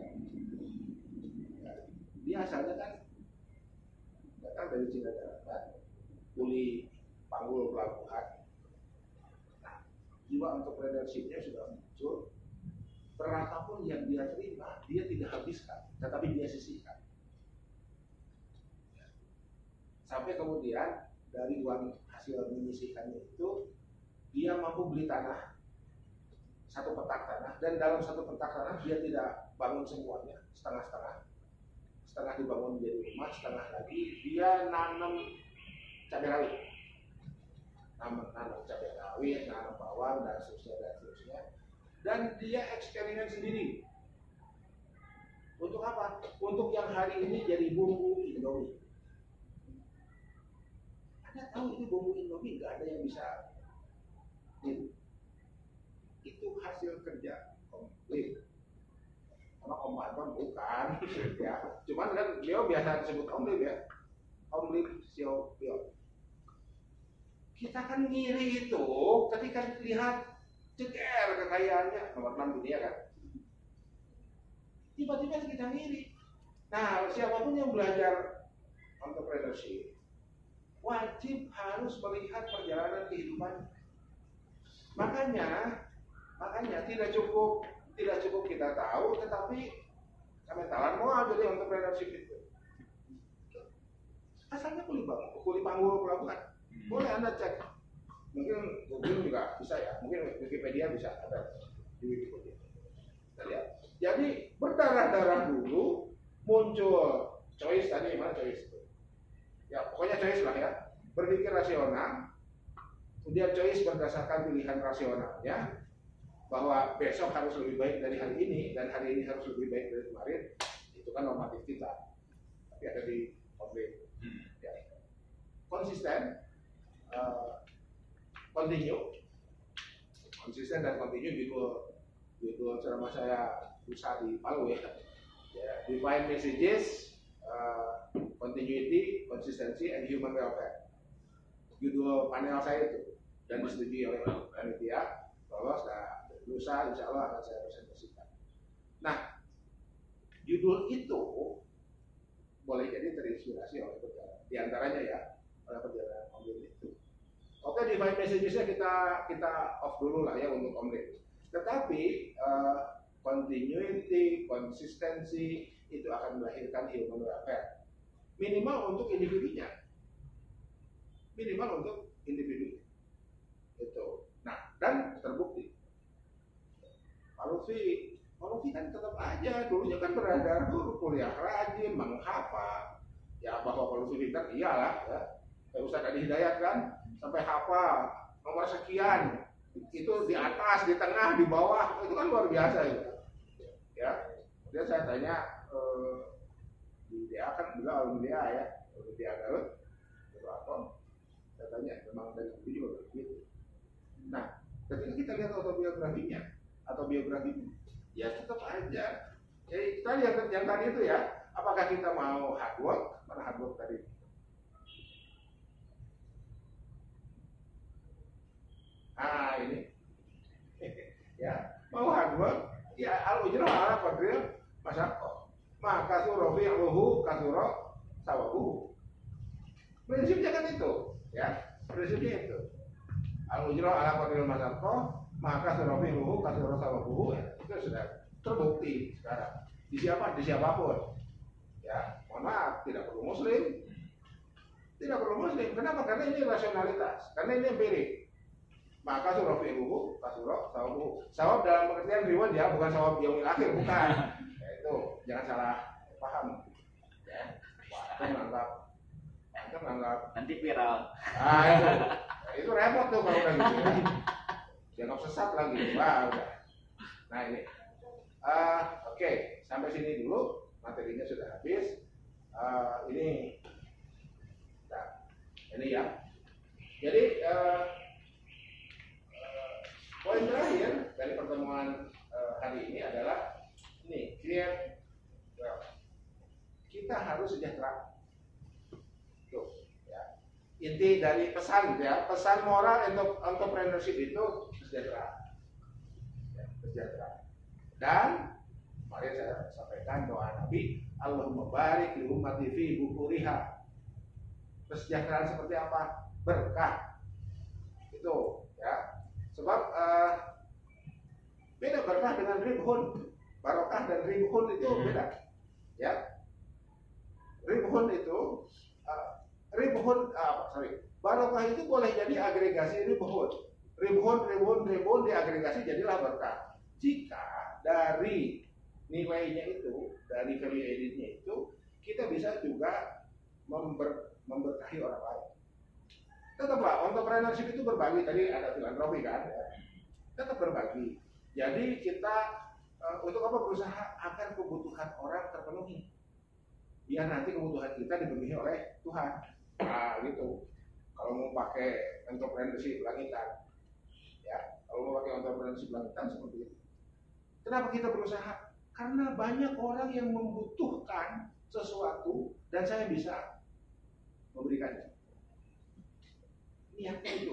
Dia asalnya kan datang dari Cina Daratan, kuli panggul pelabuhan. Nah, jiwa entrepreneurship-nya sudah muncul. Berapapun yang dia terima, dia tidak habiskan, tetapi dia sisihkan. Sampai kemudian dari uang hasil menyisihkannya itu, dia mampu beli tanah, satu petak tanah, dan dalam satu petak tanah dia tidak bangun semuanya, setengah-setengah. Setengah dibangun menjadi rumah, setengah lagi dia nanam cabai rawit, nanam, nanam cabai rawit, nanam bawang dan seterusnya dan seterusnya, dan dia eksperimen sendiri. Untuk apa? Untuk yang hari ini jadi bumbu Indomie. Anda tahu itu bumbu Indomie nggak ada yang bisa itu. Itu hasil kerja komplit. Sama Om Anton bukan, ya. Cuman kan beliau biasa disebut Om Lip ya, Om Lip Xiaoyong. Kita kan ngiri itu ketika lihat ceker kekayaannya nomor enam dunia kan. Tiba-tiba kita ngiri. Nah, siapapun yang belajar entrepreneurship wajib harus melihat perjalanan kehidupan. Makanya, makanya tidak cukup tidak cukup kita tahu, tetapi kementalan mau jadi entrepreneurship itu. Asalnya kuli bang, kuli panggul pelabuhan. Boleh Anda cek. Mungkin Google juga bisa ya, mungkin Wikipedia bisa ada di Wikipedia. Kita lihat. Jadi berdarah-darah dulu muncul choice tadi, mana choice itu? Ya pokoknya choice lah ya. Berpikir rasional, kemudian choice berdasarkan pilihan rasionalnya, bahwa besok harus lebih baik dari hari ini dan hari ini harus lebih baik dari kemarin. Itu kan normatif kita, tapi ada di publik. Ya. Konsisten, uh, continue, konsisten dan continue judul judul ceramah saya usaha di Palu ya. Ya, define messages, uh, continuity, consistency, and human welfare. Judul panel saya itu dan disetujui oleh panitia, lolos dan lusa insya Allah akan saya presentasikan. Nah, judul itu boleh jadi terinspirasi oleh perjalanan, di antaranya ya, oleh perjalanan Om Lip itu. Oke, define messages-nya kita kita off dulu lah ya untuk Om Lip. Tetapi uh, continuity, konsistensi itu akan melahirkan human welfare. Minimal untuk individunya. Minimal untuk individu. Itu. Nah, dan terbukti. Pak Lutfi, Pak Lutfi kan tetap aja dulunya kan beredar dulu kuliah rajin, menghafal. Ya bahwa Pak Lutfi pintar iyalah ya. Kayak Ustaz Adi Hidayat kan sampai hafal nomor sekian itu di atas, di tengah, di bawah, itu kan luar biasa itu. Ya. Kemudian saya tanya eh, di dia kan bilang alumni dia ya, alumni dia Garut, Garut. Saya tanya memang dari itu juga begitu. Nah, ketika kita lihat autobiografinya atau biografinya, ya tetap aja. Jadi kita lihat yang tadi itu ya, apakah kita mau hard work? Mana hard work tadi? Ah ini, ya mau hard work? Ya al-ujrah ala qadril masyaqah. Maka suruh fi'luhu kasuro sawabuhu. Prinsipnya kan itu, ya prinsipnya itu. Al-ujrah ala qadril masyaqah, maka suruh fi'luhu kasuro sawabuhu. Ya, itu sudah terbukti sekarang. Di siapa? Di siapapun. Ya, mohon maaf, tidak perlu muslim. Tidak perlu muslim. Kenapa? Karena ini rasionalitas. Karena ini empirik. Maka surah fi'luhu kasuro sawabuhu. Sawab dalam pengertian riwayat ya, bukan sawab yaumil akhir, bukan. Ya, itu jangan salah paham. Ya, itu menganggap, itu menganggap. Nanti viral. Ah itu, ya, itu repot tuh kalau udah gitu. Ya. Dianggap sesat lagi. Wah udah. Nah ini, uh, oke okay. Sampai sini dulu materinya sudah habis. Uh, ini, nah, ini ya. Jadi. Uh, Poin terakhir dari pertemuan uh, hari ini adalah ini, create wealth. Kita harus sejahtera. Tuh, ya. Inti dari pesan ya, pesan moral untuk entrepreneurship itu sejahtera. Ya, sejahtera. Dan kemarin saya sampaikan doa Nabi, Allahumma barik li ummati fi bukuriha. Kesejahteraan seperti apa? Berkah. Itu, ya. Sebab uh, beda berkah dengan ribhun. Barokah dan ribhun itu beda. Ya. Ribhun itu uh, ribhun uh, sorry. Barokah itu boleh jadi agregasi ribhun. Ribhun, ribhun, ribhun diagregasi jadilah berkah. Jika dari nilainya itu, dari value added-nya itu, kita bisa juga member, memberkahi orang lain. Tetaplah, entrepreneurship itu berbagi. Tadi ada filantropi kan, ya. Tetap berbagi. Jadi kita uh, untuk apa berusaha agar kebutuhan orang terpenuhi. Biar nanti kebutuhan kita dipenuhi oleh Tuhan. Nah, gitu. Kalau mau pakai entrepreneurship langitan, ya. Kalau mau pakai entrepreneurship langitan seperti itu. Kenapa kita berusaha? Karena banyak orang yang membutuhkan sesuatu dan saya bisa memberikannya. Yang itu,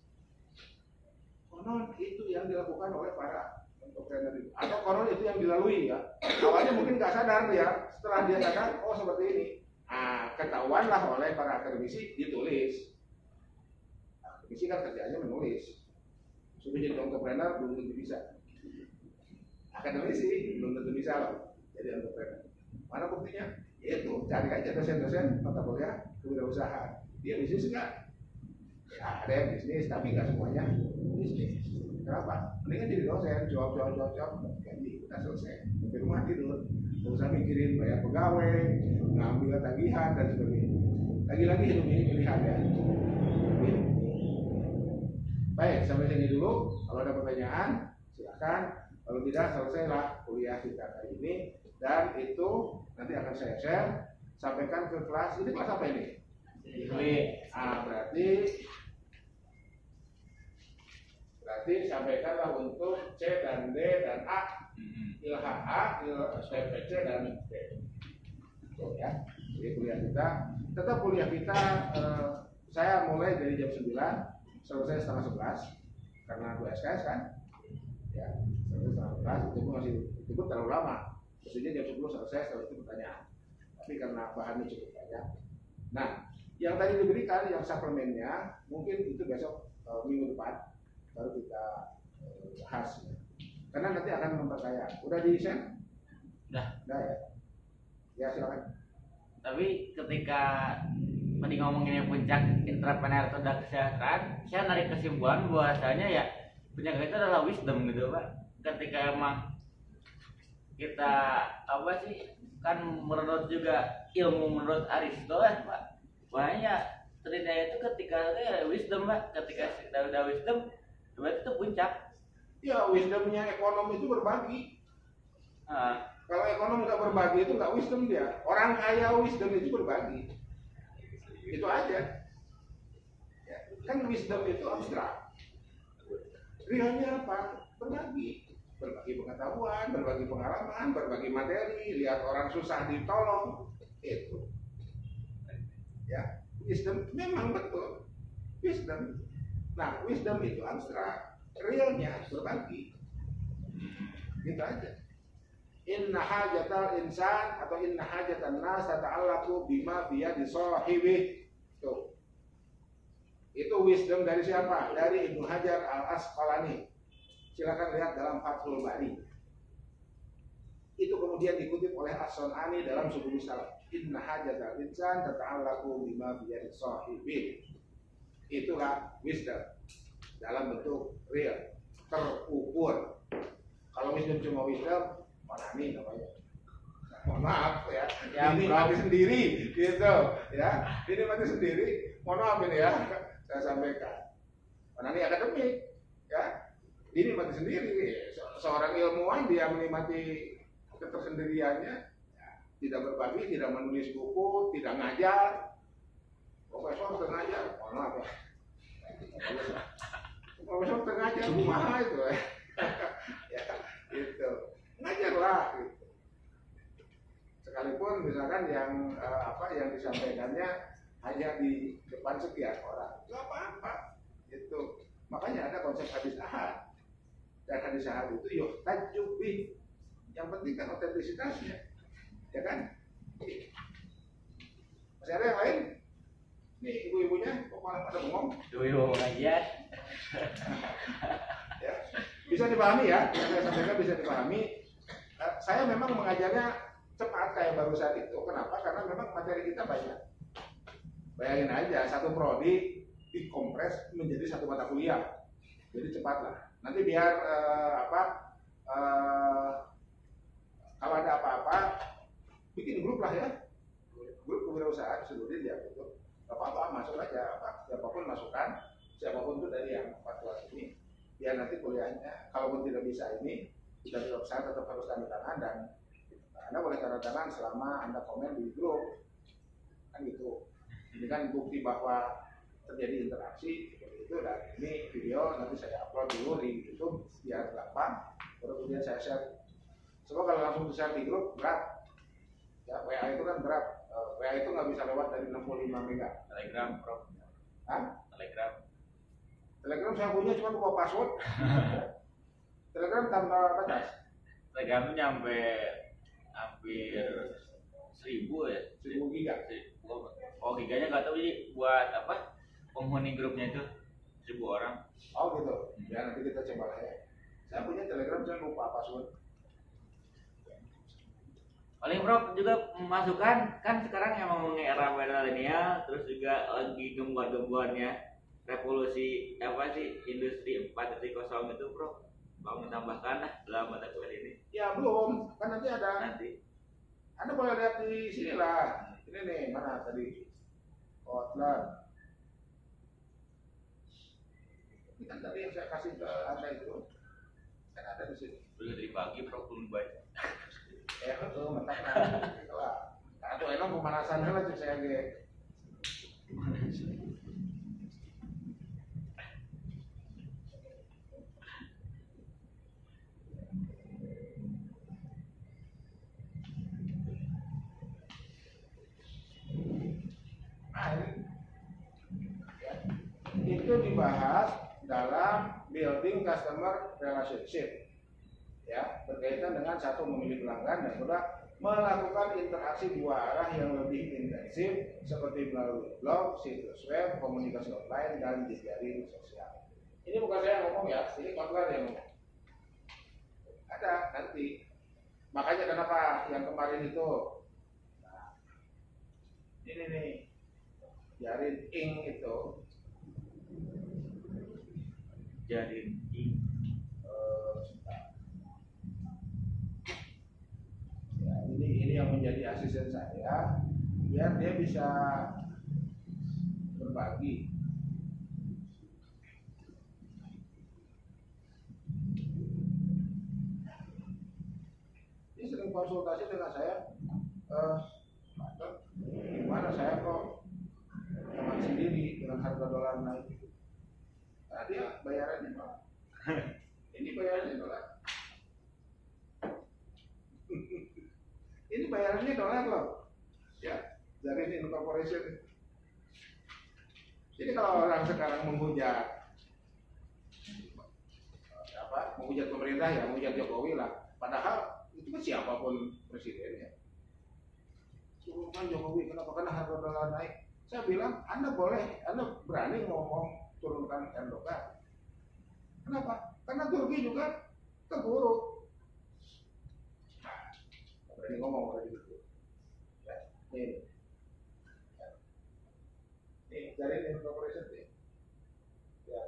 konon itu yang dilakukan oleh para entrepreneur itu, atau konon itu yang dilalui ya. Awalnya mungkin nggak sadar ya, setelah dia sadar, oh seperti ini. Nah, ketahuanlah oleh para akademisi ditulis. Akademisi kan kerjanya menulis. Sudah jadi entrepreneur belum tentu bisa. Akademisi belum tentu bisa loh jadi entrepreneur. Mana buktinya? Itu cari aja dosen-dosen mata kuliah kewirausahaan. Dia bisnis nggak? Ya, ada yang bisnis, tapi nggak semuanya bisnis. Kenapa? Mendingan jadi dosen, jawab, jawab, jawab, jawab, gaji, udah selesai. Di rumah tidur, nggak usah mikirin bayar pegawai, ngambil tagihan dan sebagainya. Lagi-lagi hidup ini pilihan ya. Baik, sampai sini dulu. Kalau ada pertanyaan, silakan. Kalau tidak, selesailah kuliah kita kali ini. Dan itu nanti akan saya share, sampaikan ke kelas. Ini kelas apa ini? Ini, ah berarti berarti sampaikanlah untuk C dan D dan A, ilha A, il T P C dan D. Oke ya. Jadi kuliah kita, tetap kuliah kita eh, saya mulai dari jam sembilan, selesai setengah sebelas karena dua S K S kan. Ya, selesai setengah sebelas itu pun masih itu pun terlalu lama. Maksudnya jam sepuluh selesai, setelah itu pertanyaan. Tapi karena bahannya cukup banyak. Nah, yang tadi diberikan, yang suplemennya, mungkin itu besok e, minggu depan baru kita e, bahas. Karena nanti akan memperkaya. Udah di-share? Udah. Udah ya? Ya silakan. Tapi ketika tadi ngomongin yang puncak intraprener atau udah kesehatan, saya narik kesimpulan bahwasanya ya puncak itu adalah wisdom gitu Pak. Ketika emang kita apa sih kan menurut juga ilmu menurut Aristo ya Pak, banyak terindah itu ketika ya, wisdom Pak, ketika sudah udah wisdom berarti itu puncak. Ya wisdomnya ekonom itu berbagi. Nah, Kalau ekonom nggak berbagi itu nggak wisdom dia. Orang kaya wisdom itu berbagi. Itu aja. Ya, kan wisdom itu abstrak. Realnya apa? Berbagi. Berbagi pengetahuan, berbagi pengalaman, berbagi materi, lihat orang susah ditolong. Itu. Ya, wisdom memang betul. Wisdom. Nah, wisdom itu abstrak. Realnya berbagi. Gitu aja. Inna hajatal insan atau inna hajatan nas tata'allaqu bima biyadi sahibi. Tuh. Itu wisdom dari siapa? Dari Ibnu Hajar Al-Asqalani. Silakan lihat dalam Fathul Bari. Itu kemudian dikutip oleh As-Sun'ani dalam Subul Salam. Inna hajatal insan tata'allaqu bima biyadi sahibi. Itulah wisdom dalam bentuk real, terukur. Kalau wisdom cuma wisdom, Manani namanya. Mohon maaf ya, Ya, ini bro. mati sendiri, gitu ya. Ini mati sendiri. Mohon maaf ini ya, saya sampaikan. Manani akademik, ya. Ini mati sendiri. Se- Seorang ilmuwan dia menikmati ketersendiriannya, ya, tidak berbagi, tidak menulis buku, tidak ngajar. Profesor tidak ngajar, mohon maaf ya. Profesor tidak ngajar, kumaha itu ya. Ya, gitu. Ngajarlah gitu. Sekalipun misalkan yang eh, apa yang disampaikannya hanya di depan sekian orang, nggak apa-apa gitu. Makanya ada konsep hadis ahad. Dan hadis ahad itu yuk tajubi. Yang penting kan otentisitasnya, ya kan? Masih ada yang lain? Nih ibu-ibunya kok malah pada bengong? dulu aja. Ya, bisa dipahami ya, yang saya sampaikan bisa dipahami. Eh, saya memang mengajarnya cepat kayak barusan itu. Kenapa? Karena memang materi kita banyak. Bayangin aja satu prodi dikompres menjadi satu mata kuliah. Jadi cepatlah. Nanti biar eh, apa? eh, kalau ada apa-apa, bikin grup lah ya. Grup kewirausahaan seluruh dia gitu. Gak apa-apa, masuk aja apa? Siapapun masukan, siapapun itu dari yang empat kelas ini. Ya nanti kuliahnya, kalaupun tidak bisa ini, kita tetap saya tetap harus tanda tangan dan Anda boleh tanda tangan selama Anda komen di grup, kan gitu. Ini kan bukti bahwa terjadi interaksi seperti itu dan ini video nanti saya upload dulu di YouTube biar gampang, baru kemudian saya share. Sebab kalau langsung di share di grup berat, ya W A itu kan berat, uh, W A itu nggak bisa lewat dari enam puluh lima mega. Telegram, Bro. Hah? Telegram. Telegram saya punya cuma lupa password. Telegram tanpa batas. Telegram itu nyampe hampir seribu ya. seribu giga. Oh, giganya nggak tahu jadi buat apa? Penghuni grupnya itu seribu orang. Oh gitu. Ya nanti kita coba lah ya. Saya punya Telegram saya lupa password. Paling Bro juga masukan kan sekarang emang era milenial terus juga lagi gembar-gembarnya revolusi apa sih industri empat titik nol itu Bro. Mau menambahkan lah dalam mata kuliah ini. Ya belum, kan nanti ada. Nanti Anda boleh lihat di sini lah. Ini nih mana tadi? Kotlin. Ini kan tadi yang saya kasih ke Anda itu. Kan ada di sini. udah dibagi Bro belum baca. Ya itu mentak nanti. Itulah. Atau emang pemanasan lah cek saya ge. Nah ini ya, itu dibahas dalam building customer relationship ya berkaitan dengan satu memilih pelanggan dan kedua melakukan interaksi dua arah yang lebih intensif seperti melalui blog, situs web, komunikasi online dan jejaring sosial. Ini bukan saya yang ngomong ya, ini Kotler yang ngomong. Ada nanti. Makanya kenapa yang kemarin itu? Nah, ini nih. Jarin ink itu Jarin ink. eh, ya, ini ini yang menjadi asisten saya biar dia bisa berbagi. Dia sering konsultasi dengan saya, eh, Pak, gimana saya kok teman sendiri dengan harga dolar naik. Nah, dia bayarannya dolar. Ini bayarannya dolar. Ini bayarannya dolar loh. Ya, dari incorporation. Jadi kalau orang sekarang menghujat apa? Menghujat pemerintah ya, menghujat Jokowi lah. Padahal itu kan siapapun presidennya. Turunkan Jokowi, kenapa? Karena harga dolar naik. Saya bilang, Anda boleh, Anda berani ngomong turunkan Erdogan. Kenapa? Karena Turki juga terburuk. Nah, berani ngomong berani gitu. Ya, ini. Ya. Nih, cari incorporation nih. Ya.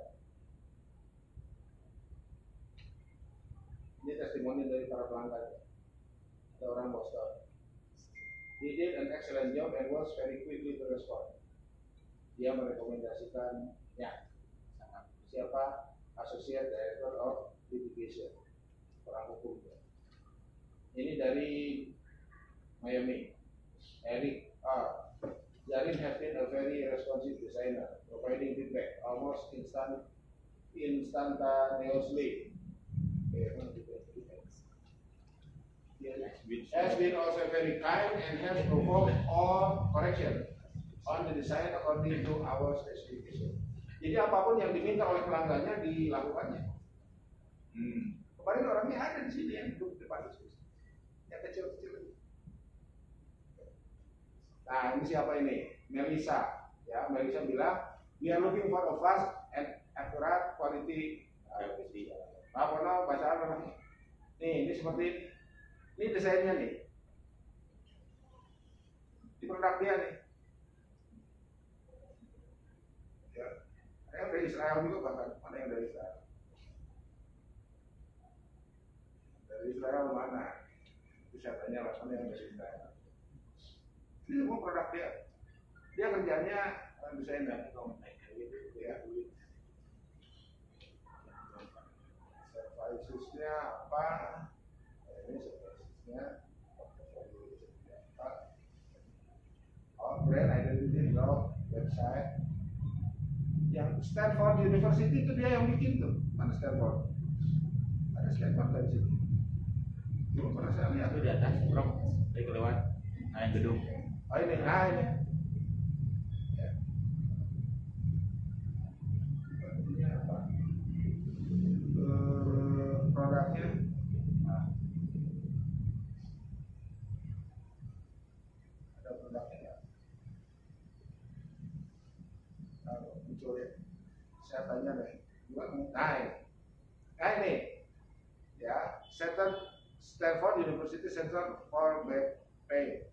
Ini testimoni dari para pelanggan. Ada orang Boston. He did an excellent job and was very quickly to respond. Dia merekomendasikan ya siapa Associate Director of Litigation, orang hukum. Ini dari Miami, Eric R. Jarin has been a very responsive designer, providing feedback almost instant, instantaneously. Has been also very kind and has performed all correction on the design according to our specification. Jadi apapun yang diminta oleh pelanggannya dilakukannya. Hmm. Kemarin orangnya ada di sini yang duduk di depan itu, yang kecil-kecil. Nah ini siapa ini? Melissa. Ya, Melissa bilang, we are looking for a fast and accurate quality. Apa nama bacaan namanya? Nih, ini seperti ini. Ini desainnya nih. Di produk dia nih. Ya. Yang dari Israel juga bahkan. Mana yang dari Israel? Dari Israel mana? Bisa tanya lah, mana yang dari Israel? Ini semua produk dia. Dia kerjanya desainer. Ya. Servicesnya apa? Ini servicesnya apa? Oh, brand identity, blog, website. Yang Stanford University itu dia yang bikin tuh. Mana Stanford? Ada Stanford dari sini. Belum pernah saya lihat. Itu di atas, bro. Dari kelewat. Nah, yang gedung. Oh ini, nah ini. Ya. Ini apa? Uh, produknya. Nah. Ada produknya ya. Kalau muncul ya. Saya tanya deh. Nah ini. Nah ini. Ya, Center Stanford University Center for Back Pain.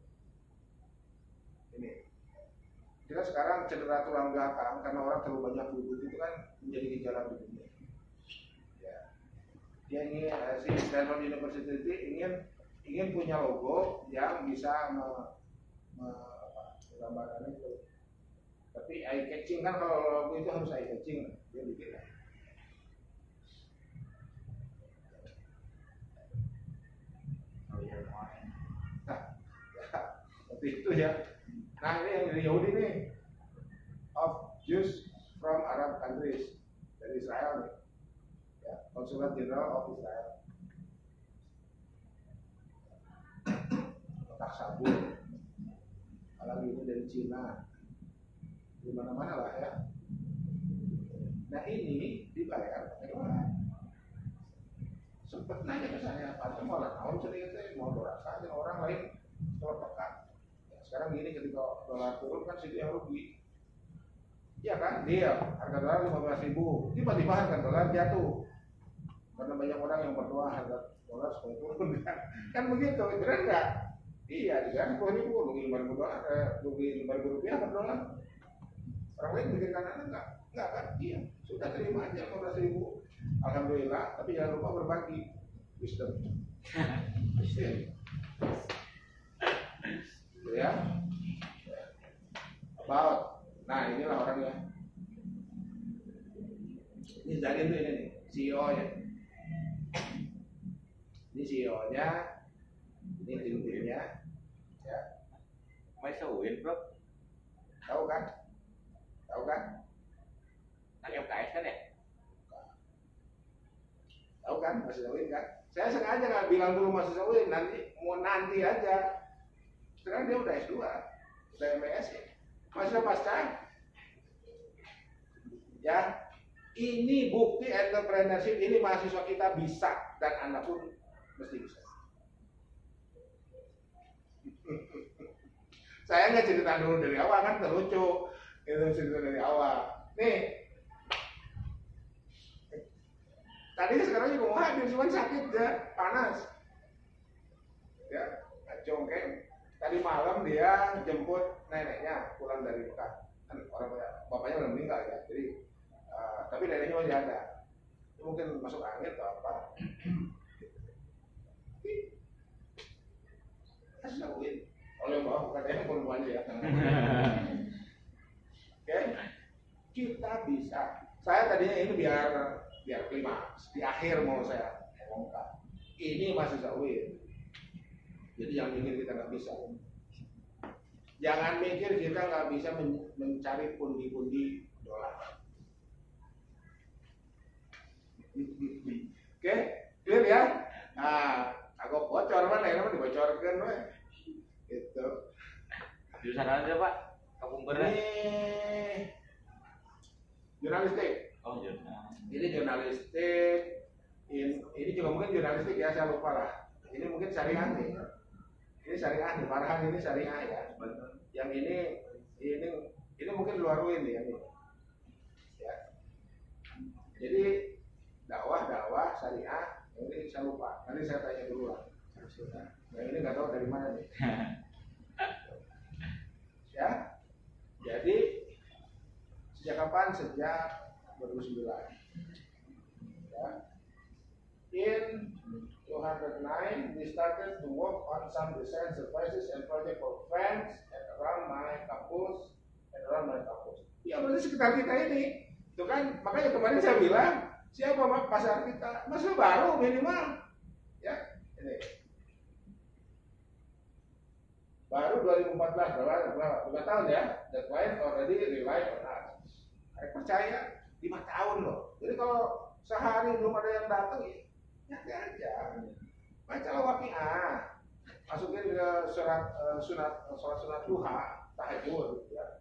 Ini. Kita sekarang cedera tulang belakang karena orang terlalu banyak duduk itu kan menjadi gejala di dunia. Ya. Dia ingin eh, si Stanford University ingin ingin punya logo yang bisa me, me, apa, gambarannya itu. Tapi eye catching kan kalau logo itu harus eye catching, dia bikin. Oh iya, Nah, ya, seperti itu ya. Nah ini yang dari Yahudi nih, of Jews from Arab countries, dari Israel nih, ya, Konsulat Jenderal of Israel. Kotak sabun, apalagi ini dari Cina, di mana-mana lah ya. Nah ini dibayar pakai dolar. Sempet nanya ke saya, Pak, mau lah tahun cerita, mau dolar saja orang lain kalau pekan. Sekarang gini ketika dolar turun kan situ yang rugi. Iya kan? Dia harga dolar lima belas ribu. Tiba-tiba harga dolar jatuh. Karena banyak orang yang berdoa harga dolar supaya turun kan. Kan begitu, benar enggak? Iya, kan sepuluh ribu, rugi lima ribu dolar, rugi lima ribu rupiah per dolar. Orang lain mikirkan anak enggak? Enggak kan? Iya, sudah terima aja lima belas ribu. Alhamdulillah, tapi jangan lupa berbagi wisdom. Wisdom. Ya. About. Nah, inilah orangnya. Ini Zanin tuh ini nih, C E O-nya. Ini C E O-nya. Ini tim-timnya. Ya. Masih win bro. Tahu kan? Tahu kan? Anak M K S kan ya? Tahu kan? Masih Zawin kan? Saya sengaja nggak bilang dulu masih Zawin, nanti mau nanti aja. Sekarang dia udah S dua, udah M S ya. Masih pasca. Ya, ini bukti entrepreneurship, ini mahasiswa kita bisa dan Anda pun mesti bisa. Saya nggak cerita dulu dari awal kan terlucu, itu cerita dari awal. Nih, tadi sekarang juga mau hadir, cuma sakit ya, panas. Ya, congkeng. Tadi malam dia jemput neneknya pulang dari Mekah. Kan orang bapaknya udah meninggal ya, jadi uh, tapi neneknya masih ada. Mungkin masuk angin atau apa. Kasih tahuin. Kalau yang bawa bukan yang perempuannya ya. Oke, kita bisa. Saya tadinya ini biar biar klimaks di akhir mau saya ngomongkan. Ini masih Zawin. Jadi jangan mikir kita nggak bisa. Jangan mikir kita nggak bisa men mencari pundi-pundi dolar. Oke, clear ya? Nah, aku bocor mana ya? Namanya dibocorkan, weh. Gitu. Jurusan aja pak. Kampung berat. Ini jurnalistik. Oh jurnal. Ini jurnalistik. Ini, ini juga mungkin jurnalistik ya, saya lupa lah. Ini mungkin syariah nih. Ini syariah nih, Farhan ini syariah ya. Yang ini, ini, ini mungkin luar U I N nih yang ini. Ya. Jadi dakwah-dakwah syariah, ini saya lupa. Nanti saya tanya dulu lah. Nah ini nggak tahu dari mana nih. Ya. Jadi sejak kapan? Sejak dua ribu sembilan. Ya. In two thousand nine, we started to work on some design services and project for friends and around my campus and around my campus. Ya berarti sekitar kita ini, itu kan makanya kemarin saya bilang siapa pasar kita, masih baru minimal, ya ini baru dua ribu empat belas berapa berapa lima tahun ya, that client already rely on us. Saya percaya lima tahun loh. Jadi kalau sehari belum ada yang datang ya. Nanti aja, bacalah waqiah, masukin ke surat uh, sunat sholat sunat duha, tahajud. Ya.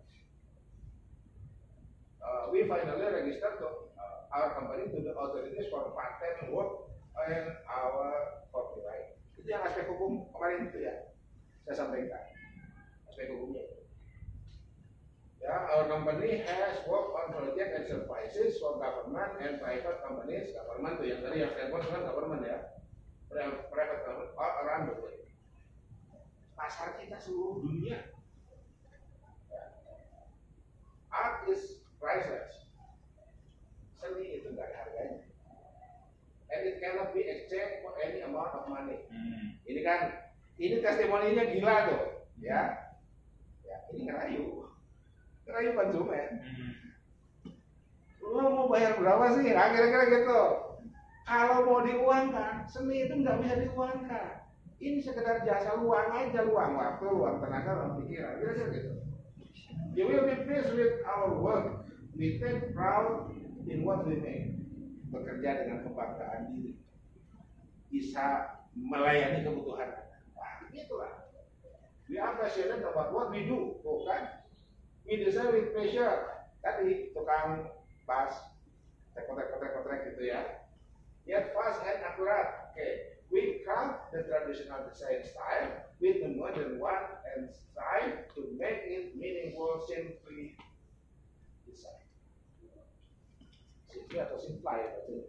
Uh, we finally registered to uh, our company to the authorities for patent work and our copyright. Itu yang aspek hukum kemarin itu ya, saya sampaikan aspek hukumnya. Ya, our company has worked on project and services for government and private companies. Government tuh yang tadi yang saya buat kan government ya, private company all around the world. Pasar kita seluruh dunia. Ya. Art is priceless. Seni itu nggak ada harganya. And it cannot be exchanged for any amount of money. Hmm. Ini kan, ini testimoninya gila tuh, ya. Ya, ini ngerayu. Ngerayu konsumen. Lo mau bayar berapa sih? Nah, kira-kira gitu. Kalau mau diuangkan, seni itu nggak bisa diuangkan. Ini sekedar jasa luang aja, luang waktu, luang tenaga, luang pikiran. Kira-kira gitu. You will be pleased with our work. We take proud in what we make. Bekerja dengan kebanggaan diri. Bisa melayani kebutuhan. Wah, itulah. We are passionate about what we do, bukan? We design with pleasure. Tadi tukang bas, kotrek-kotrek-kotrek gitu ya. Yet fast and accurate. Okay. We craft the traditional design style with the modern one and strive to make it meaningful, simply design. Simply atau simplify betul.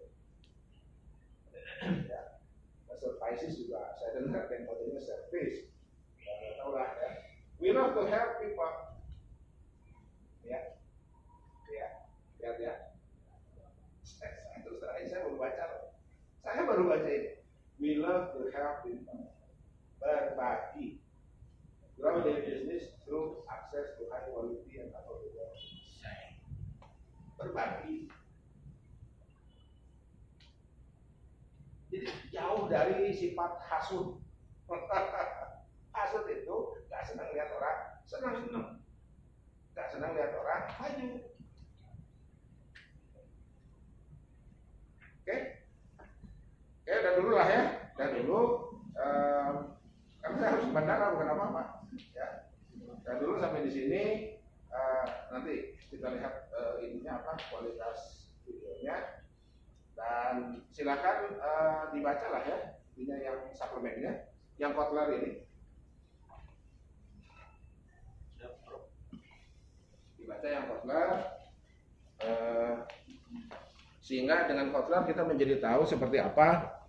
Ya. Services juga. Saya dengar yang modelnya service. Ya, tahu lah ya. We love to help people. Ya, baru baca ini. We love to help people. Berbagi. Grow their business through access to high quality and affordable. Berbagi. Jadi jauh dari sifat hasud. Hasud itu gak senang lihat orang senang-senang, gak senang lihat orang maju. Oke, oke, udah dulu lah ya, udah dulu. Um, karena saya harus bandara bukan apa-apa. Ya, udah dulu sampai di sini. Uh, nanti kita lihat uh, ininya apa, kualitas videonya. Dan silakan uh, dibaca lah ya, ininya yang suplemennya, yang Kotler ini. Dibaca yang Kotler, uh, sehingga dengan Kotler kita menjadi tahu seperti apa